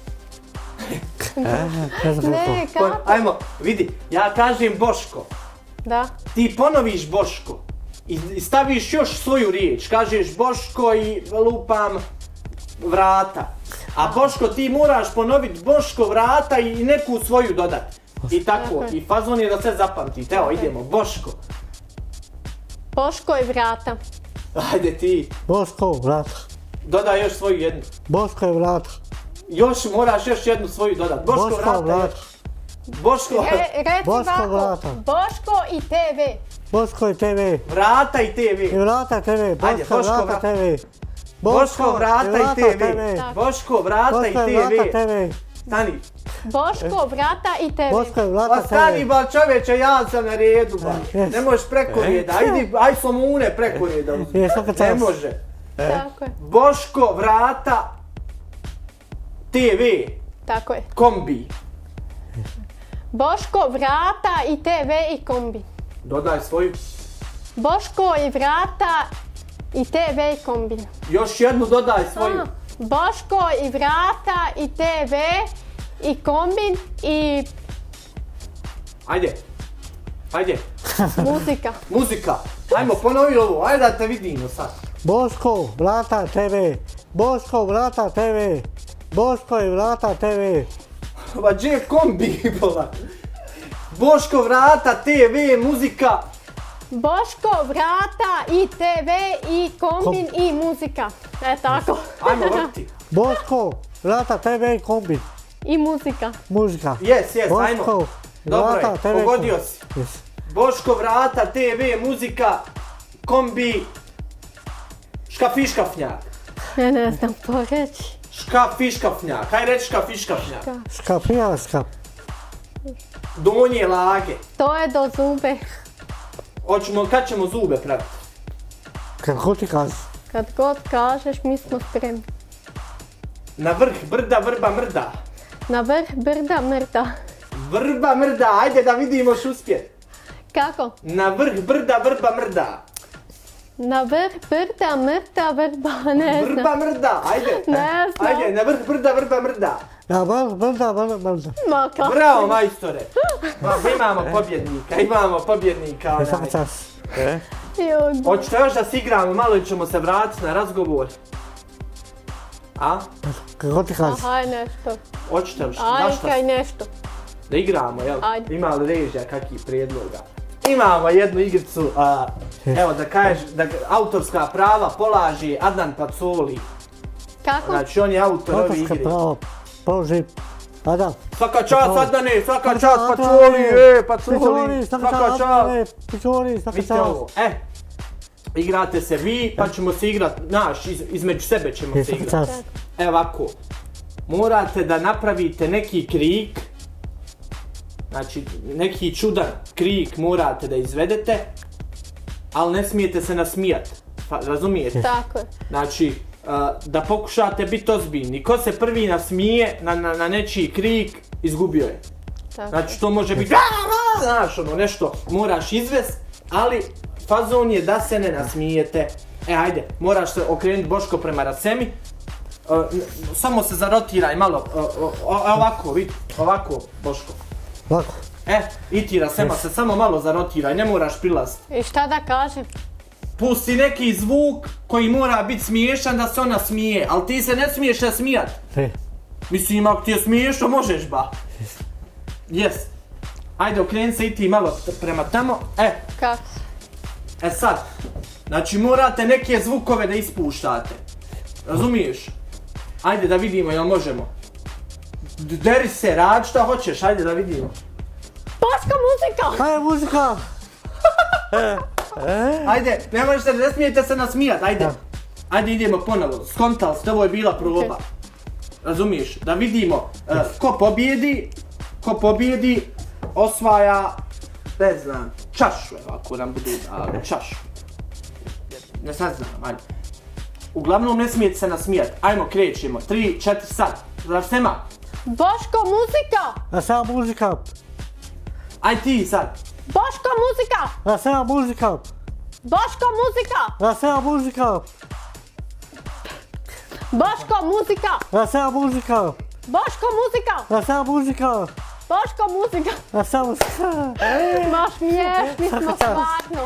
Ne, kako? Ajmo, vidi, ja kažem Boško. Da. Ti ponoviš Boško i staviš još svoju riječ. Kažeš Boško i lupam vrata. A Boško ti moraš ponoviti Boško vrata i neku svoju dodati. I tako, i fazon je da sve zapamtite. Evo, idemo, Boško. Boško i vrata. Ajde ti. Boško, vrata. Dodaj još svoju jednu. Boško i vrata. Još moraš još jednu svoju dodati. Boško, Boško vrata. vrata. Boško, Re, reci Boško ovako, vrata. Boško i te ve. Boško i te ve. Vrata i te ve. I vrata te ve. Boško, Ajde, Boško vrata te ve. Boško, vrata i te ve. Boško, vrata i te ve. Stani. Boško, vrata i te ve. Boško i vrata te ve. Pa stani ba čovječe, ja sam na redu ba. Ne možeš preko reda, ajdi, aj somune preko reda. Ne može. Tako je. Boško, vrata, te ve. Tako je. Kombi. Boško, vrata i te ve i kombi. Dodaj svoju. Boško i vrata i te ve i kombi. Još jednu dodaj svoju. A, Boško i vrata i te ve i kombin i... Ajde. Ajde. Muzika. Muzika. Ajmo, ponovi ovo, ajde da te vidimo sad. Boško, vrata te ve. Boško, vrata te ve. Boško i vrata te ve. Pa gdje je kombi, bola? Boško, vrata, te ve, muzika. Boško, vrata i te ve i kombin i muzika. E tako. Ajmo vrti. Boško, vrata, te ve i kombin. I muzika. Muzika. Jes, jes, ajmo. Boško, Dobro je, vrata, te ve i pogodio kombin. si. Yes. Boško, vrata, te ve, muzika, kombi, škafiškafnjak. Ne, ne znam to reći. Škafiškafnjak, kaj reći škafiškafnjak? Škafija, škaf. Donje lage. To je do zube. Hoćemo, kad ćemo zube praviti? Kako ti kaži? Kad god kažeš, mi smo spremni. Na vrh brda, vrba, mrda. Na vrh brda mrda. Vrba, mrda, ajde da vidimo š uspjet. Kako? Na vrh brda, vrba, mrda. Na vrh brda mrda vrba, ne znam. Vrba, mrda, ajde. Ne znam. Ajde, na vrh brda, vrba, mrda. Na vrh brda, vrba, mrda. Ma kako? Bravo, majstore. Ma, imamo pobjednika, imamo pobjednika. E, svaka čas. E? Hoćete još da si igramo, malo ćemo se vratiti na razgovor. A? Kako ti kaži? Aj nešto. Hoćete li što? Aj kaj nešto. Da igramo, jel? Ajde. Ima li režija kakvih prijedloga? Imamo jednu igricu, a, evo da kažeš, da autorska prava polaži Adnan Pacoli. Kako? Znači on je autor ove Autorska igre. prava, položi. Adam. Svaka čast Adnane, svaka čast Pacoli, e, Pacoli, svaka čast. Pacoli, svaka Vidite čast. ovo, e, igrate se vi, pa ćemo se igrat, naš, iz, između sebe ćemo se Svaka igrat. čast. Evo ovako, morate da napravite neki krik, znači neki čudan krik morate da izvedete, ali ne smijete se nasmijat, pa, razumijete? Tako je. Znači, uh, da pokušate biti ozbiljni, ko se prvi nasmije na, na, na nečiji krik, izgubio je. Tako. Znači to može biti, znaš ono nešto, moraš izvest, ali fazon je da se ne nasmijete. E ajde, moraš se okrenuti Boško prema Rasemi, uh, samo se zarotiraj malo, uh, uh, uh, ovako, vidi, ovako Boško. Ovako. E, i ti Rasema se samo malo zarotiraj, ne moraš prilaziti. I šta da kažem? Pusti neki zvuk koji mora biti smiješan da se ona smije, ali ti se ne smiješ ne smijat. E. Mislim, ako ti je smiješno, možeš ba. Jes. Ajde, okreni se i ti malo prema tamo. E, Kako? e sad. Znači, morate neke zvukove da ispuštate. Razumiješ? Ajde da vidimo, jel možemo? D- Deri se, rad šta hoćeš, ajde da vidimo. Boško, muzika! Kaj je muzika? Ajde, ne možete, ne smijete se nasmijat, ajde. Ajde idemo ponovo, skontali ste, ovo je bila proba. Razumiješ? Da vidimo uh, ko pobjedi, ko pobjedi, osvaja, ne znam, čašu, evo ako nam budu dali, čašu. Ne sad znam, ajde. Uglavnom ne smijete se nasmijat, ajmo krećemo, tri, četiri, sad. Rasema, Boško, muzika! Rasema muzika. aj ti sad. Boško, muzika! Rasema muzika. Boško, muzika! Rasema muzika. Boško, muzika! Rasema muzika. Boško, muzika! Rasema muzika. Boško, muzika! Rasema muzika. Ma smiješni smo stvarno.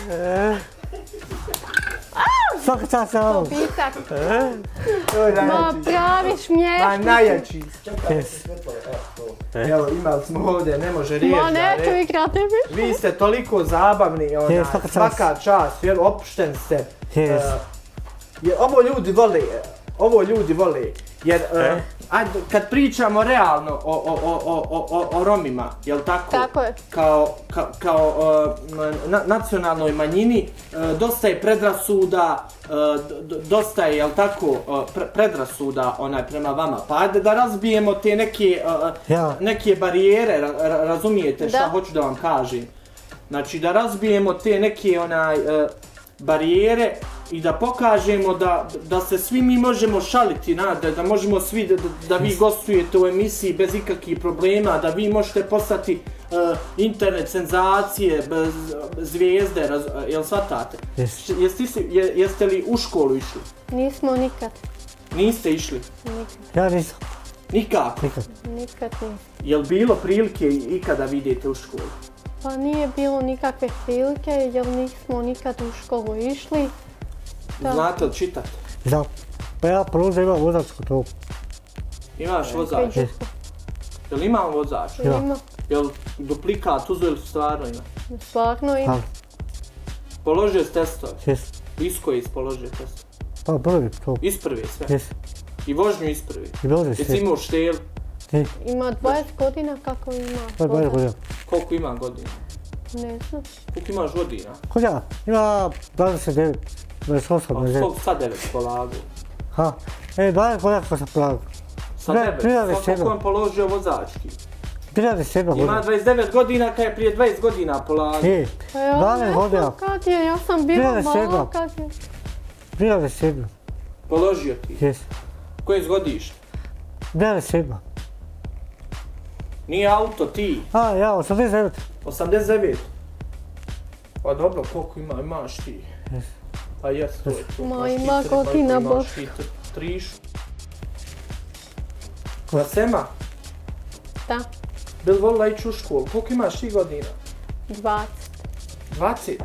Svaka čast na ovom. Pitak. To je Ma najjači. pravi Ma smiješni. najjači. Yes. Evo, imali smo ovdje, ne može režija. Ma neću re- igrati više. Vi ste toliko zabavni, onaj, Je, svaka čast. svaka čast, jer opušten ste. Yes. Uh, jer ovo ljudi vole, ovo ljudi vole, jer uh, ajde, kad pričamo realno o, o, o, o, o, o Romima, jel tako? Tako je. Kao, ka, kao uh, na, nacionalnoj manjini, uh, dosta je predrasuda, uh, d- dosta je, jel tako, uh, pre, predrasuda onaj prema vama. Pa ajde da razbijemo te neke, uh, Ja. neke barijere, ra, ra, razumijete šta Da. hoću da vam kažem. Znači da razbijemo te neke onaj uh, barijere i da pokažemo da, da se svi mi možemo šaliti, na, da, da možemo svi, da, da vi gostujete u emisiji bez ikakvih problema, da vi možete postati uh, internet senzacije, bez, zvijezde, raz, jel shvatate? Yes. Jeste, si- je, jeste li u školu išli? Nismo nikad. Niste išli? Nikad. Ja nisam. Nikako? Nikad. Nikad nisam. Jel bilo prilike ikada vidite u školu? Pa nije bilo nikakve prilike jer nismo nikad u školu išli. Da. Znate li čitati? Znam. Pa ja prvo imam vozačku to. Imaš vozač? Kaj Jel imam vozač? Ja. Ima. Jel duplikat uzu ili stvarno ima? Stvarno ima. Ali. Položio si testove? Jes. Iz koje si položio testove? Pa prvi to. Iz prve sve? Jes. I vožnju iz prve? I vožnju sve. Jesi imao štel? Ne. Ima dvadeset godina kako ima? dvadeset godina. Koliko ima godina? Ne znam. Koliko imaš godina? Kod ja? Ima dvadeset devet, dvadeset osam, dvadeset devet. Koliko sad devet polago? Ha, e, dvadeset godina ko sam polagao. Sa devet? Koliko on položio vozački? dvadeset sedam godina. Ima dvadeset devet godina kad je prije dvadeset godina polagao. E, dvadeset godina. Kad je, ja sam bila mala kad je. dvadeset sedam. Položio ti? Jes. Koje zgodište? dvadeset sedam. Nije auto, ti? A, ja, osamdeset devet. osamdeset devet? Pa dobro, koliko ima, imaš ti? Jes. Pa jes, to je to. Ma ima godina, boš. Imaš ti trišu. Rasema? Da. Bil volila ići u školu? Koliko imaš ti godina? dvadeset. dvadeset?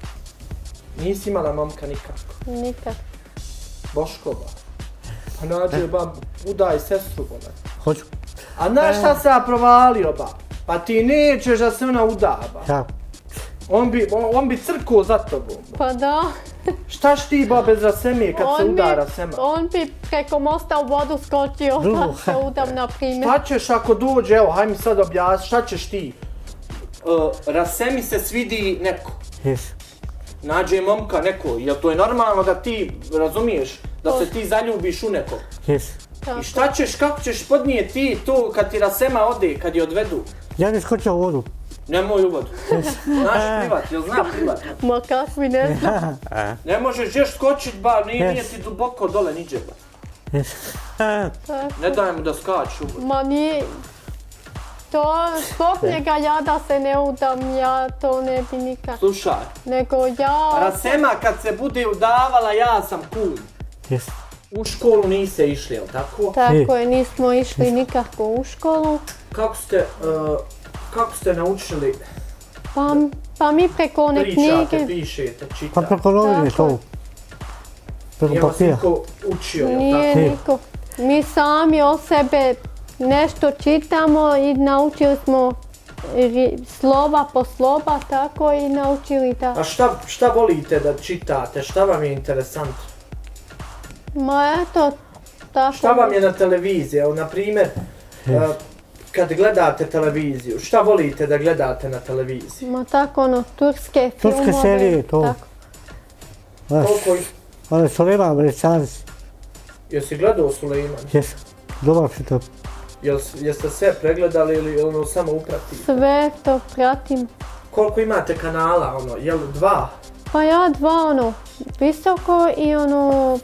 Nisi imala momka nikako? Nikad. Boškova? Pa nađe ba, udaj sestru ona. Hoću. A znaš šta se ja provalio ba? Pa ti nećeš da se ona uda ba. Ja. On bi, on, on bi crkuo za tobom. Pa da. Šta šti ba bez Raseme kad se uda Rasema? On bi preko mosta u vodu skočio kad se udam na primjer. Šta ćeš ako dođe, evo, haj mi sad objasni, šta ćeš ti? Uh, Rasemi se svidi neko. Jes. Nađe momka neko, jel to je normalno da ti, razumiješ, da se ti zaljubiš u nekog? Jes. I šta ćeš, kako ćeš podnijeti to kad ti Rasema ode, kad je odvedu? Ja bi skočio u vodu. Nemoj u vodu. Znaš plivat, jel zna plivat? Ma kakvi ne znam. Ne možeš gdje skočit ba, nije, nije ti duboko dole niđe ba. Jes. Ne daj mu da skači u vodu. Ma nije... To, zbog njega ja da se ne udam, ja to ne bi nikad. Slušaj. Nego ja... Rasema kad se bude udavala, ja sam kum. Jes. U školu niste išli, jel tako? Tako je, nismo išli nikako u školu. Kako ste, uh, kako ste naučili? Pa, pa mi preko one knjige... Pričate, pišete, čitate. Pa preko novine to. Preko Nije vas papira. niko učio, jel Nije tako? niko. Mi sami o sebe nešto čitamo i naučili smo slova po slova, tako i naučili da... A šta, šta volite da čitate? Šta vam je interesantno? Ma eto, tako... Šta vam je na televiziji? Evo, na primjer, uh, kad gledate televiziju, šta volite da gledate na televiziji? Ma tako ono, turske filmove... Turske serije, to. Tako. Koliko... One Sulejman Američanci. Jesi gledao Sulejman? Jes. Dobar si to. Jel, jeste sve pregledali ili ono samo upratite? Sve to pratim. Koliko imate kanala, ono, jel dva? Pa ja dva, ono, visoko i ono...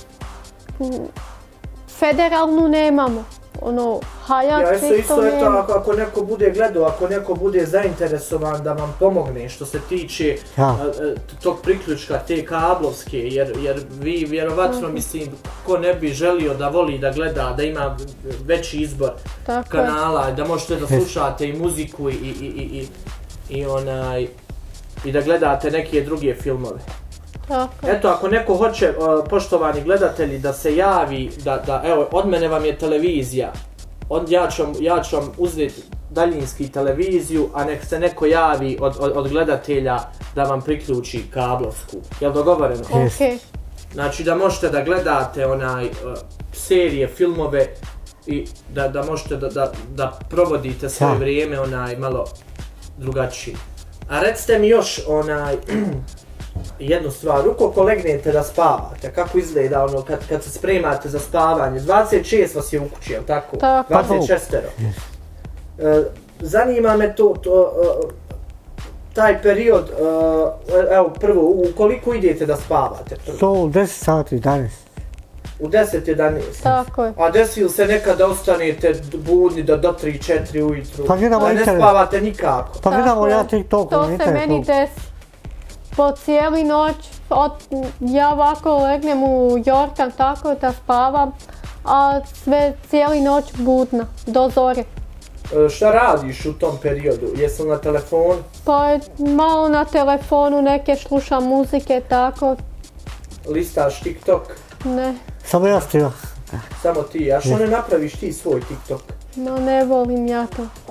Federalnu nemamo. Ono, Hayat ja, isto nemamo. isto, eto, ako, ako neko bude gledao, ako neko bude zainteresovan da vam pomogne što se tiče ja. a, a, tog priključka, te kablovske, jer, jer vi vjerovatno, mm-hmm. mislim, ko ne bi želio da voli da gleda, da ima veći izbor tako kanala, je. Da možete da slušate i muziku i, i, i, i, i, onaj, i da gledate neke druge filmove. Tako. Eto, ako neko hoće, uh, poštovani gledatelji, da se javi, da, da, evo, od mene vam je televizija, od, ja, ću, ja ću vam uzeti daljinski televiziju, a nek se neko javi od, od, od gledatelja da vam priključi kablovsku. Jel dogovoreno? Okay. Znači da možete da gledate onaj uh, serije, filmove i da, da možete da, da, da provodite svoje vrijeme onaj malo drugačije. A recite mi još onaj... jednu stvar, ukoliko legnete da spavate, kako izgleda ono kad, kad se spremate za spavanje, dvadeset šest vas je u kući, jel tako? Tako. dvadeset šest. E, zanima me to, to uh, taj period, uh, evo prvo, u koliko idete da spavate? Prvo? To u deset sati, jedanaest. U deset jedanaest? Tako je. A desi li se nekad da ostanete budni do, do tri četiri ujutru? Pa gledamo da ne internet. spavate nikako? Pa gledamo ja TikTok. To se meni desi. Po cijeli noć, od, ja ovako legnem u jorkan tako da spavam, a sve cijeli noć budna, do zore. E, šta radiš u tom periodu? Jesi li na telefonu? Pa malo na telefonu, neke slušam muzike, tako. Listaš TikTok? Ne. Samo ja stiva. Samo ti, a što ne napraviš ti svoj TikTok? No ne volim ja to.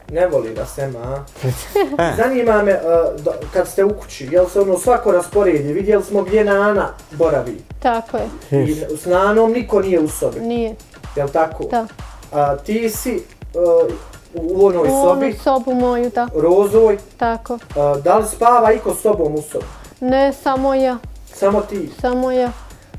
Ne voli Rasema, a? Zanima me, kad ste u kući, jel se ono svako rasporedi? Vidjeli smo gdje Nana boravi. Tako je. I s Nanom niko nije u sobi. Nije. Jel tako? Da. A ti si u onoj sobi? U sobu moju, da. Rozovoj? Tako. Da li spava iko s tobom u sobi? Ne, samo ja. Samo ti? Samo ja.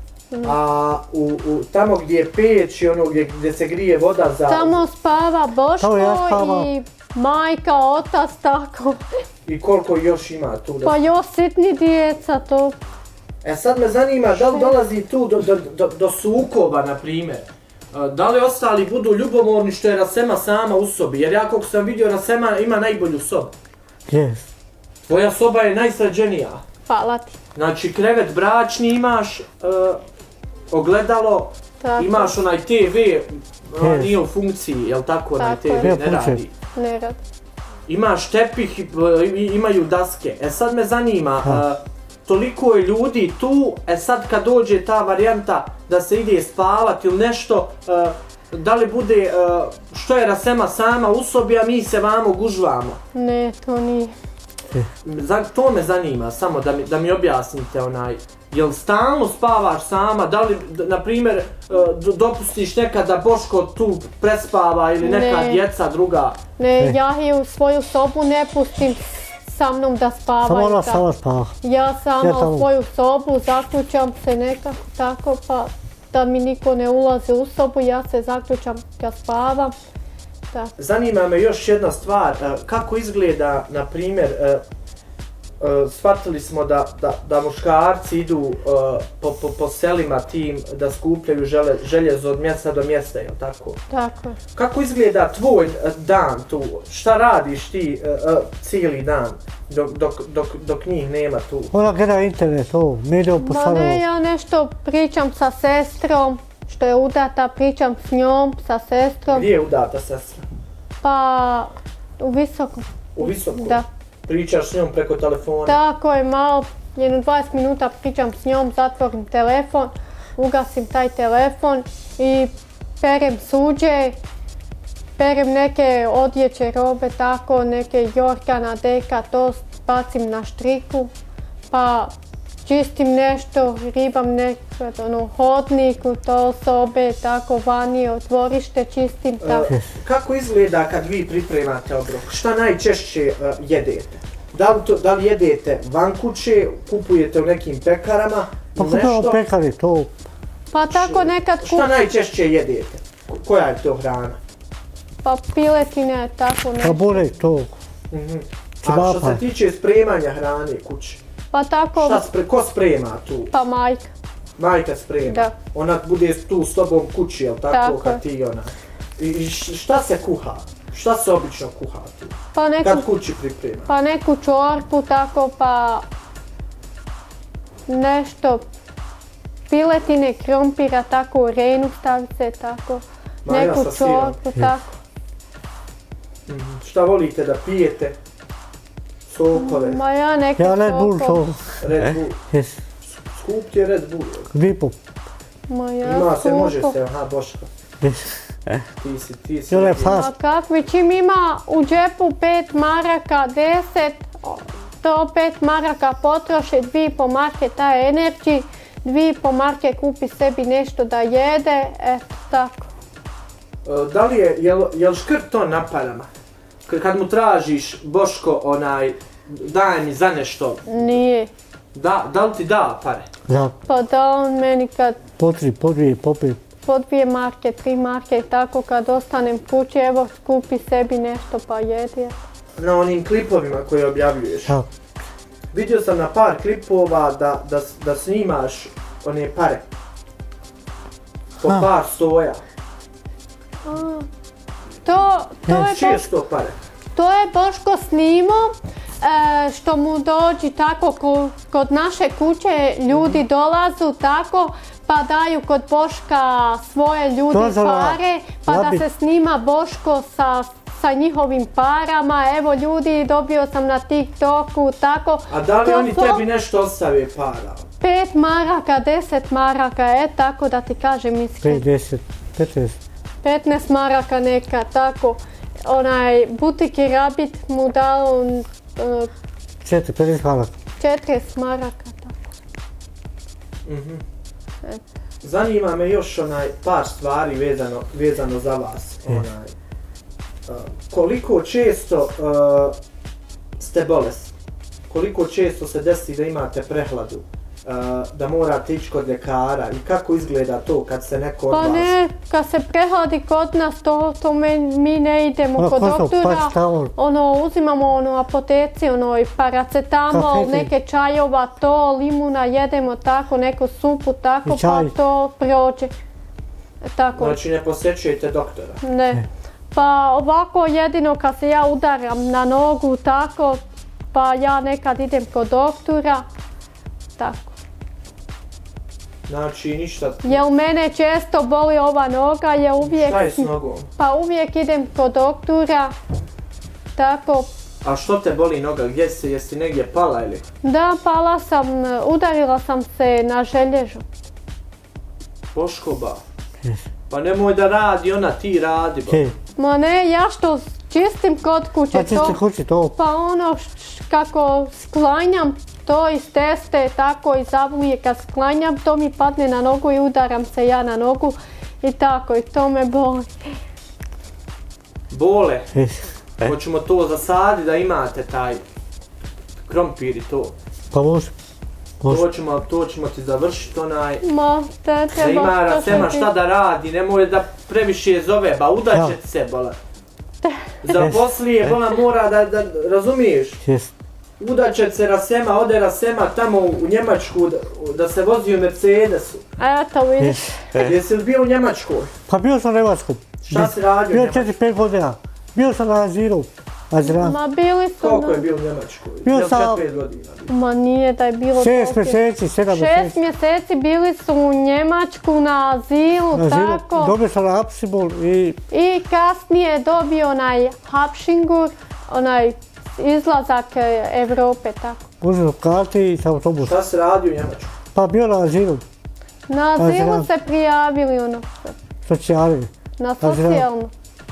A u, u, tamo gdje je peć i ono gdje, gdje se grije voda za... Tamo spava Boško ja i majka, otac, tako. I koliko još ima tu? Da... Pa još sitni djeca to. E sad me zanima da li dolazi tu do, do, do, do sukoba, na primjer. Da li ostali budu ljubomorni što je Rasema sama u sobi? Jer ja koliko sam vidio, Rasema ima najbolju sobu. Yes. Tvoja soba je najsređenija. Hvala ti. Znači krevet bračni imaš, uh, ogledalo, tako. Imaš onaj te ve, yes. Nije u funkciji, jel tako, onaj te ve ne radi. Ne radi. Imaš tepih, imaju daske. E sad me zanima, uh, toliko je ljudi tu, e sad kad dođe ta varijanta da se ide spavati ili nešto, uh, da li bude uh, što je Rasema sama u sobi, a mi se vamo gužvamo? Ne, to nije. To me zanima, samo da mi, da mi objasnite onaj, jel stalno spavaš sama, da li, na primjer, dopustiš nekad da Boško tu prespava ili neka ne. Djeca druga? Ne, ne, ja i u svoju sobu ne pustim sa mnom da spavaju. Samo ona sama spava. Ja sama ja u svoju sobu zaključam se nekako tako, pa da mi niko ne ulazi u sobu, ja se zaključam kad spavam. Da. Zanima me još jedna stvar, kako izgleda, na primjer, shvatili smo da, da, da muškarci idu po, po, po selima tim da skupljaju žele, željezo od mjesta do mjesta, jel tako? Tako. Kako izgleda tvoj dan tu? Šta radiš ti cijeli dan dok, dok, dok, dok njih nema tu? Ona gleda internet, ovo, mi idemo po Sarajevo. Ne, ja nešto pričam sa sestrom. Što je udata, pričam s njom, sa sestrom. Gdje je udata sestra? Pa, u Visokom. U Visokom? Da. Pričaš s njom preko telefona? Tako je, malo, jedno dvadeset minuta pričam s njom, zatvorim telefon, ugasim taj telefon i perem suđe, perem neke odjeće, robe, tako, neke Jorkana, Deka, to bacim na štriku, pa čistim nešto, ribam nekad, ono, hodniku, to sobe, tako, vanije, dvorište čistim, tako. E, kako izgleda kad vi pripremate obrok? Šta najčešće uh, jedete? Da li, to, da li jedete van kuće, kupujete u nekim pekarama, pa nešto? Pa pekari, to... Pa tako nekad kup... Šta najčešće jedete? Koja je to hrana? Pa piletine, tako nešto. Pa burek, to... Mm-hmm. A što se tiče spremanja hrane kuće? Pa tako... Šta spre, ko sprema tu? Pa majka. Majka sprema? Da. Ona bude tu s tobom kući, jel tako, tako. Kad ti ona? I šta se kuha? Šta se obično kuha tu? Pa neku, kad kući priprema? Pa neku čorpu, tako, pa... Nešto... Piletine, krompira, tako, u renu stavite, tako. Maja neku sa sirom. Čorpu, tako. Mm, šta volite da pijete? Sokove? Ma ja neke ja Red Bull to. Red Bull? Yes. Skup je Red Bull? Vipo. Ma ja ima skupo. se, može se, aha Boško. Yes. Ti si, ti si. Ma kakvi, čim ima u džepu pet maraka, deset, to pet maraka potroši, dvije po marke taj Energy, dvije po marke kupi sebi nešto da jede, eto tako. Da li je, jel, jel škrt to na parama? Kad mu tražiš, Boško, onaj, daj mi za nešto. Nije. Da, da li ti da pare? Da. Pa da on meni kad... Po tri, po dvije, po pet. Po dvije marke, tri marke i tako kad ostanem kući, evo skupi sebi nešto pa jedi. Na onim klipovima koje objavljuješ. Da. Vidio sam na par klipova da, da, da snimaš one pare. Po ha. par stoja. A, to, to je... Čije su to pare? To je Boško snimao, e, što mu dođi tako kod naše kuće, ljudi dolazu tako, pa daju kod Boška svoje ljudi pare, pa da se snima Boško sa, sa njihovim parama, evo ljudi, dobio sam na TikToku, tako. A da li oni tebi nešto ostave para? Pet maraka, deset maraka, e, tako da ti kažem iskreno. Pet, deset, petnaest. petnaest maraka neka, tako. onaj butiki Rabit mu dao uh, četiri, pedeset maraka. četrdeset maraka, tako. Mm-hmm. Zanima me još onaj par stvari vezano, vezano za vas. Onaj, uh, koliko često uh, ste bolesni? Koliko često se desi da imate prehladu? Uh, da morate ići kod ljekara i kako izgleda to kad se neko od vas... Pa ne, kad se prehladi kod nas, to, to me, mi ne idemo ono, kod doktora, ono, uzimamo ono, apoteci, ono, i paracetamol, neke čajova, to, limuna, jedemo tako, neku supu, tako, pa to prođe. Tako. Znači ne posjećujete doktora? Ne. Pa ovako jedino kad se ja udaram na nogu, tako, pa ja nekad idem kod doktora, tako. Znači ništa... Jel mene često boli ova noga, je uvijek... Šta je s nogom? Pa uvijek idem kod doktora, tako... A što te boli noga? Gdje si? Jesi negdje pala ili? Da, pala sam, udarila sam se na želježu. Boško ba? Pa nemoj da radi, ona ti radi ba. Ma ne, ja što čistim kod kuće to... Pa čisti kući to? Pa ono kako sklanjam to iz teste, tako i zavuje kad sklanjam, to mi padne na nogu i udaram se ja na nogu i tako, i to me boli. Bole? Hoćemo to zasaditi da imate taj krompir i to. Pa može. To ćemo, to ćemo ti završiti onaj... Ma, te treba... Da ima Rasema šta da radi, nemoj da previše zove, ba udaće ti se, bola. Za poslije, bola, mora da, da razumiješ? Udaće se Rasema, ode Rasema tamo u Njemačku da, da se vozi u Mercedesu. Eto vidiš. Jesi li bio u Njemačkoj? Pa bio sam u Njemačkoj. Šta si radio u Njemačkoj? Bio četiri pet godina. Bio sam na azilu. Ma bili su... Koliko je bio u Njemačkoj? Bio sam... četiri pet godina. Ma nije da je bilo... Šest mjeseci, sedam mjeseci. Šest mjeseci bili su u Njemačku na azilu, na azilu, tako. Dobio sam na hapsibol i... I kasnije dobio onaj hapšingur, onaj izlazak Evrope, tako. Uzeo karti i sa autobusom. Šta se radi u Njemačkoj? Pa bio na azilu. Na azilu se prijavili ono. Socijali. Na socijalnu.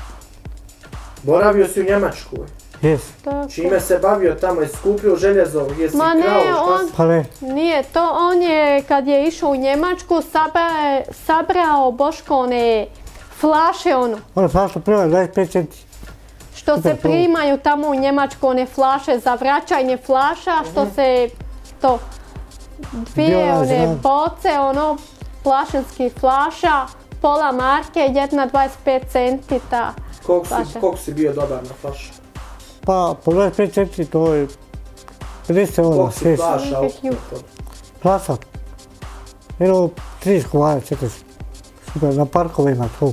Boravio si u Njemačkoj? Jes. Čime se bavio tamo, jesi skupio željezo, jesi Ma krao, ne, šta on, si? Pa ne. Nije to, on je kad je išao u Njemačku sabra, sabrao Boško one flaše ono. One flaše prima dvadeset pet centi. Što Super, se primaju tamo u Njemačku one flaše za vraćanje flaša, što uh-huh. se to dvije one boce, ono, flašenskih flaša, pola marke, jedna dvadeset pet centi ta. Koliko si, koliko si bio dobar na flašu? Pa, po dvadeset pet centi to je pedeset eura. Koliko si flaša? Flaša. Jedno trideset komada, četrdeset. Super, na parkovima to.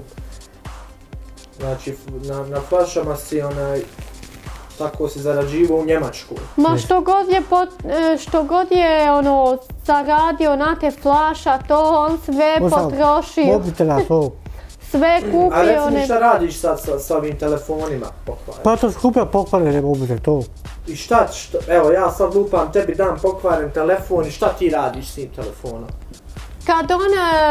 Znači, na, na flašama si onaj, tako si zarađivao u Njemačku. Ma što god je, pot, što god je ono, zaradio na te flaša, to on sve Možda, potrošio. Mobitela to. Sve kupio. A reci mi šta radiš sad sa, sa ovim telefonima pokvarenim? Pa to skupio pokvarene mobitel, to. I šta, šta, evo ja sad lupam, tebi dam pokvaren telefon i šta ti radiš s tim telefonom? Kad on,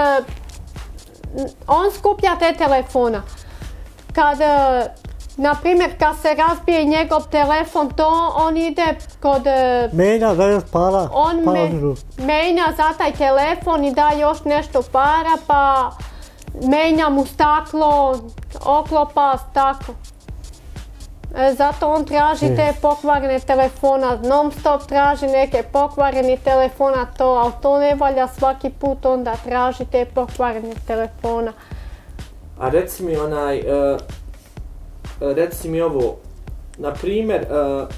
on skuplja te telefona. Kad, na primjer, kad se razbije njegov telefon, to on ide kod... Menja, da još para. On para me, menja za taj telefon i da još nešto para, pa menja mu staklo, oklopas, tako. E, zato on traži te pokvarene telefona, non stop traži neke pokvarene telefona, to, ali to ne valja svaki put, onda traži te pokvarene telefona. A reci mi onaj, uh, reci mi ovo, na primjer, uh,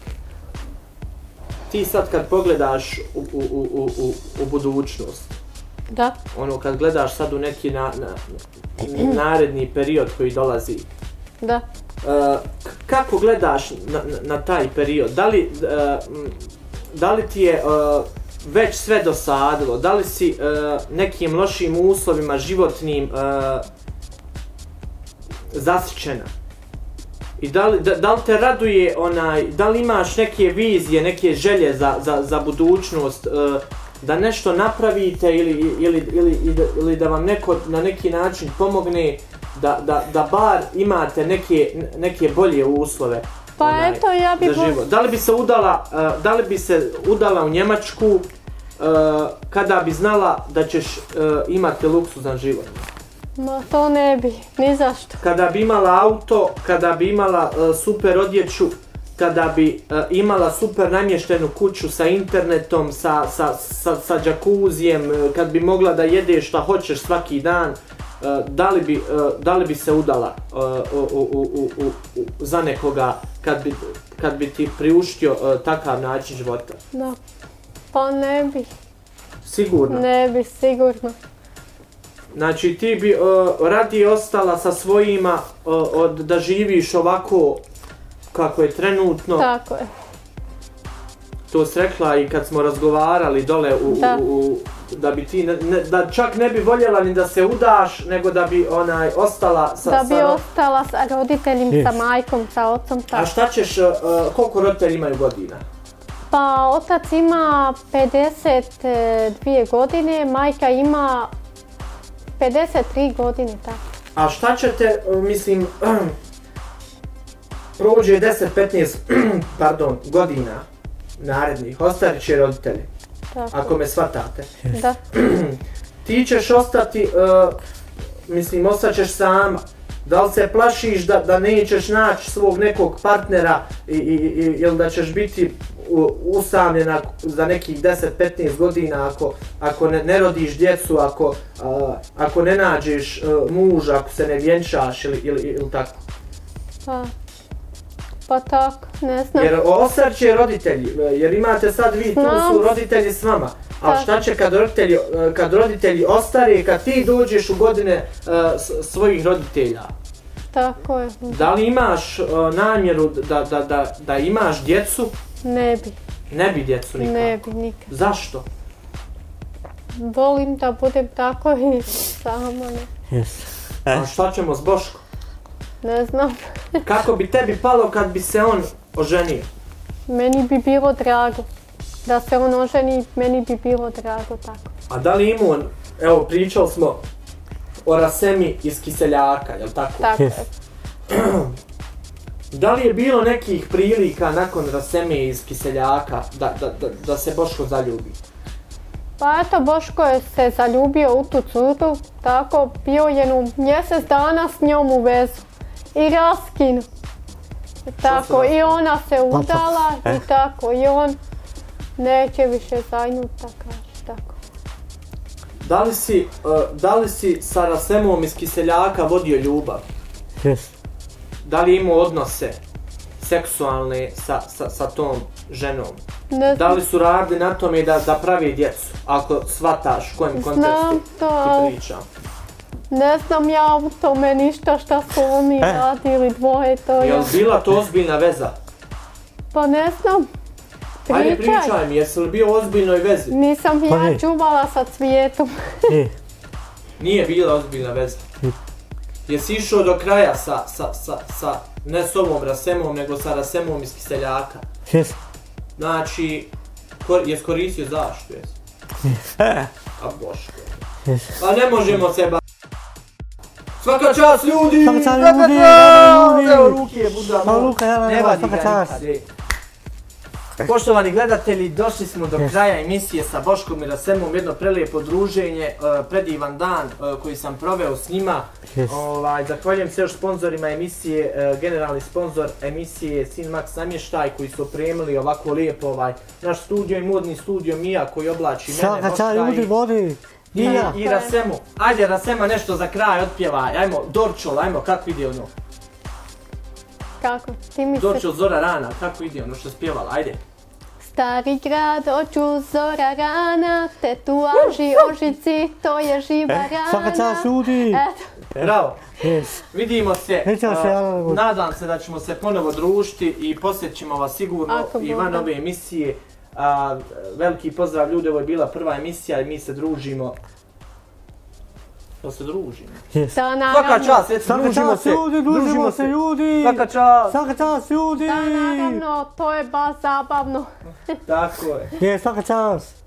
ti sad kad pogledaš u, u, u, u, u budućnost, da. Ono kad gledaš sad u neki na, na, naredni period koji dolazi, da. Uh, kako gledaš na, na, na taj period? Da li, uh, da li ti je uh, već sve dosadilo? Da li si uh, nekim lošim uslovima životnim uh, zasićena? I da li, da, da li te raduje onaj, da li imaš neke vizije, neke želje za, za, za budućnost, uh, da nešto napravite ili, ili, ili, ili, ili da vam neko na neki način pomogne da, da, da bar imate neke, neke bolje uslove. Pa onaj, eto, ja bi... Bo... Da li bi se udala, uh, da li bi se udala u Njemačku uh, kada bi znala da ćeš uh, imati luksuzan život? Ma to ne bi, ni zašto. Kada bi imala auto, kada bi imala uh, super odjeću, kada bi uh, imala super namještenu kuću sa internetom, sa, sa, sa, sa džakuzijem, uh, kad bi mogla da jedeš šta hoćeš svaki dan, uh, da, li bi, uh, da li bi se udala uh, u, u, u, u, u, za nekoga kad bi, kad bi ti priuštio uh, takav način života? Da, pa ne bi. Sigurno? Ne bi, sigurno. Znači ti bi uh, radije ostala sa svojima uh, od da živiš ovako kako je trenutno. Tako je. To si rekla i kad smo razgovarali dole u, da. U, u, da bi ti, ne, ne, da čak ne bi voljela ni da se udaš, nego da bi onaj ostala sa... Da bi sa, ostala sa roditeljima, yes. sa majkom, sa ocom. Tako. A šta ćeš, uh, koliko roditelji imaju godina? Pa otac ima pedeset dvije godine, majka ima pedeset tri godine, tako. A šta ćete, mislim, prođe deset petnaest pardon, godina narednih, ostarit će roditelji, tako. Ako me shvatate. Da. Ti ćeš ostati, uh, mislim, ostaćeš sama. Da li se plašiš da, da nećeš naći svog nekog partnera i, i, i, ili da ćeš biti usamljena za nekih deset petnaest godina ako, ako ne, ne rodiš djecu, ako, uh, ako ne nađeš uh, muža, ako se ne vjenčaš ili, ili, ili tako? Pa, pa tako, ne znam. Jer ostat će roditelji, jer imate sad vi, tu su roditelji s vama. Ali šta će kad roditelji, kad roditelji ostare, kad ti dođeš u godine uh, svojih roditelja? Tako je. Da li imaš uh, namjeru da, da, da, da imaš djecu? Ne bi. Ne bi djecu nikako? Ne bi nikad. Zašto? Volim da budem tako i sama ne. Yes. A šta ćemo s Boškom? Ne znam. Kako bi tebi palo kad bi se on oženio? Meni bi bilo drago. Da se on oženi, meni bi bilo drago tako. A da li ima on, evo pričali smo o Rasemi iz Kiseljaka, jel tako? Tako je. Da li je bilo nekih prilika nakon Raseme iz Kiseljaka da, da, da, da se Boško zaljubi? Pa eto, Boško je se zaljubio u tu curu, tako bio je mjesec dana s njom u vezu i raskinu. Tako, i ona se udala i tako, i on neće više za nju, tako. Da li si, uh, da li si sa Rasemom iz Kiseljaka vodio ljubav? Yes. Da li imao odnose seksualne sa, sa, sa tom ženom? Ne da li su radili na tome da, da pravi djecu? Ako shvataš u kojem kontekstu ti pričam. Ne znam ja u tome ništa šta su oni eh. radili dvoje. To je li bila to ozbiljna veza? Pa ne znam. Pričaj. Ajde pričaj mi, jesi li bio u ozbiljnoj vezi? Nisam ja pa čuvala sa Cvijetom. Nije bila ozbiljna veza. Jesi išao do kraja sa, sa, sa, sa ne s ovom Rasemom, nego sa Rasemom iz Kiseljaka? Yes. Znači, kor, jes koristio zaštitu, jesi? Yes. A Boško. Yes. Pa ne možemo se ba... Svaka čast ljudi! Svaka čast ljudi! Evo ruke, buda, no. Luka, ja, ne vadi ga nikad. Poštovani gledatelji, došli smo do kraja emisije sa Boškom i Rasemom, jedno prelijepo druženje, predivan dan koji sam proveo s njima. Yes. Ovaj, zahvaljujem se još sponzorima emisije, generalni sponzor emisije Cinemax Namještaj koji su opremili ovako lijepo ovaj, naš studio i modni studio Mija koji oblači mene, Boška i, i, i Rasemu. Ajde Rasema nešto za kraj otpjevaj, ajmo Dorčol, ajmo kako ide ono? Kako? Ti mi se... Dorčol Zora rana, kako ide ono što spjevala, ajde. Stari grad, oču zora rana, tetuaži, ožici, to je živa rana. Svaka čast ljudi! Bravo! Yes. Vidimo se, uh, nadam se da ćemo se ponovo družiti i posjećemo vas sigurno i van ove emisije. Uh, veliki pozdrav ljudi, ovo je bila prva emisija i mi se družimo. Da se družimo. Yes. Da, naravno. Svaka čast, reci, družimo se. Ljudi, družimo se ljudi. Svaka čast. Svaka čast ljudi. Da, naravno, to je baš zabavno. Tako je. Je, svaka čast.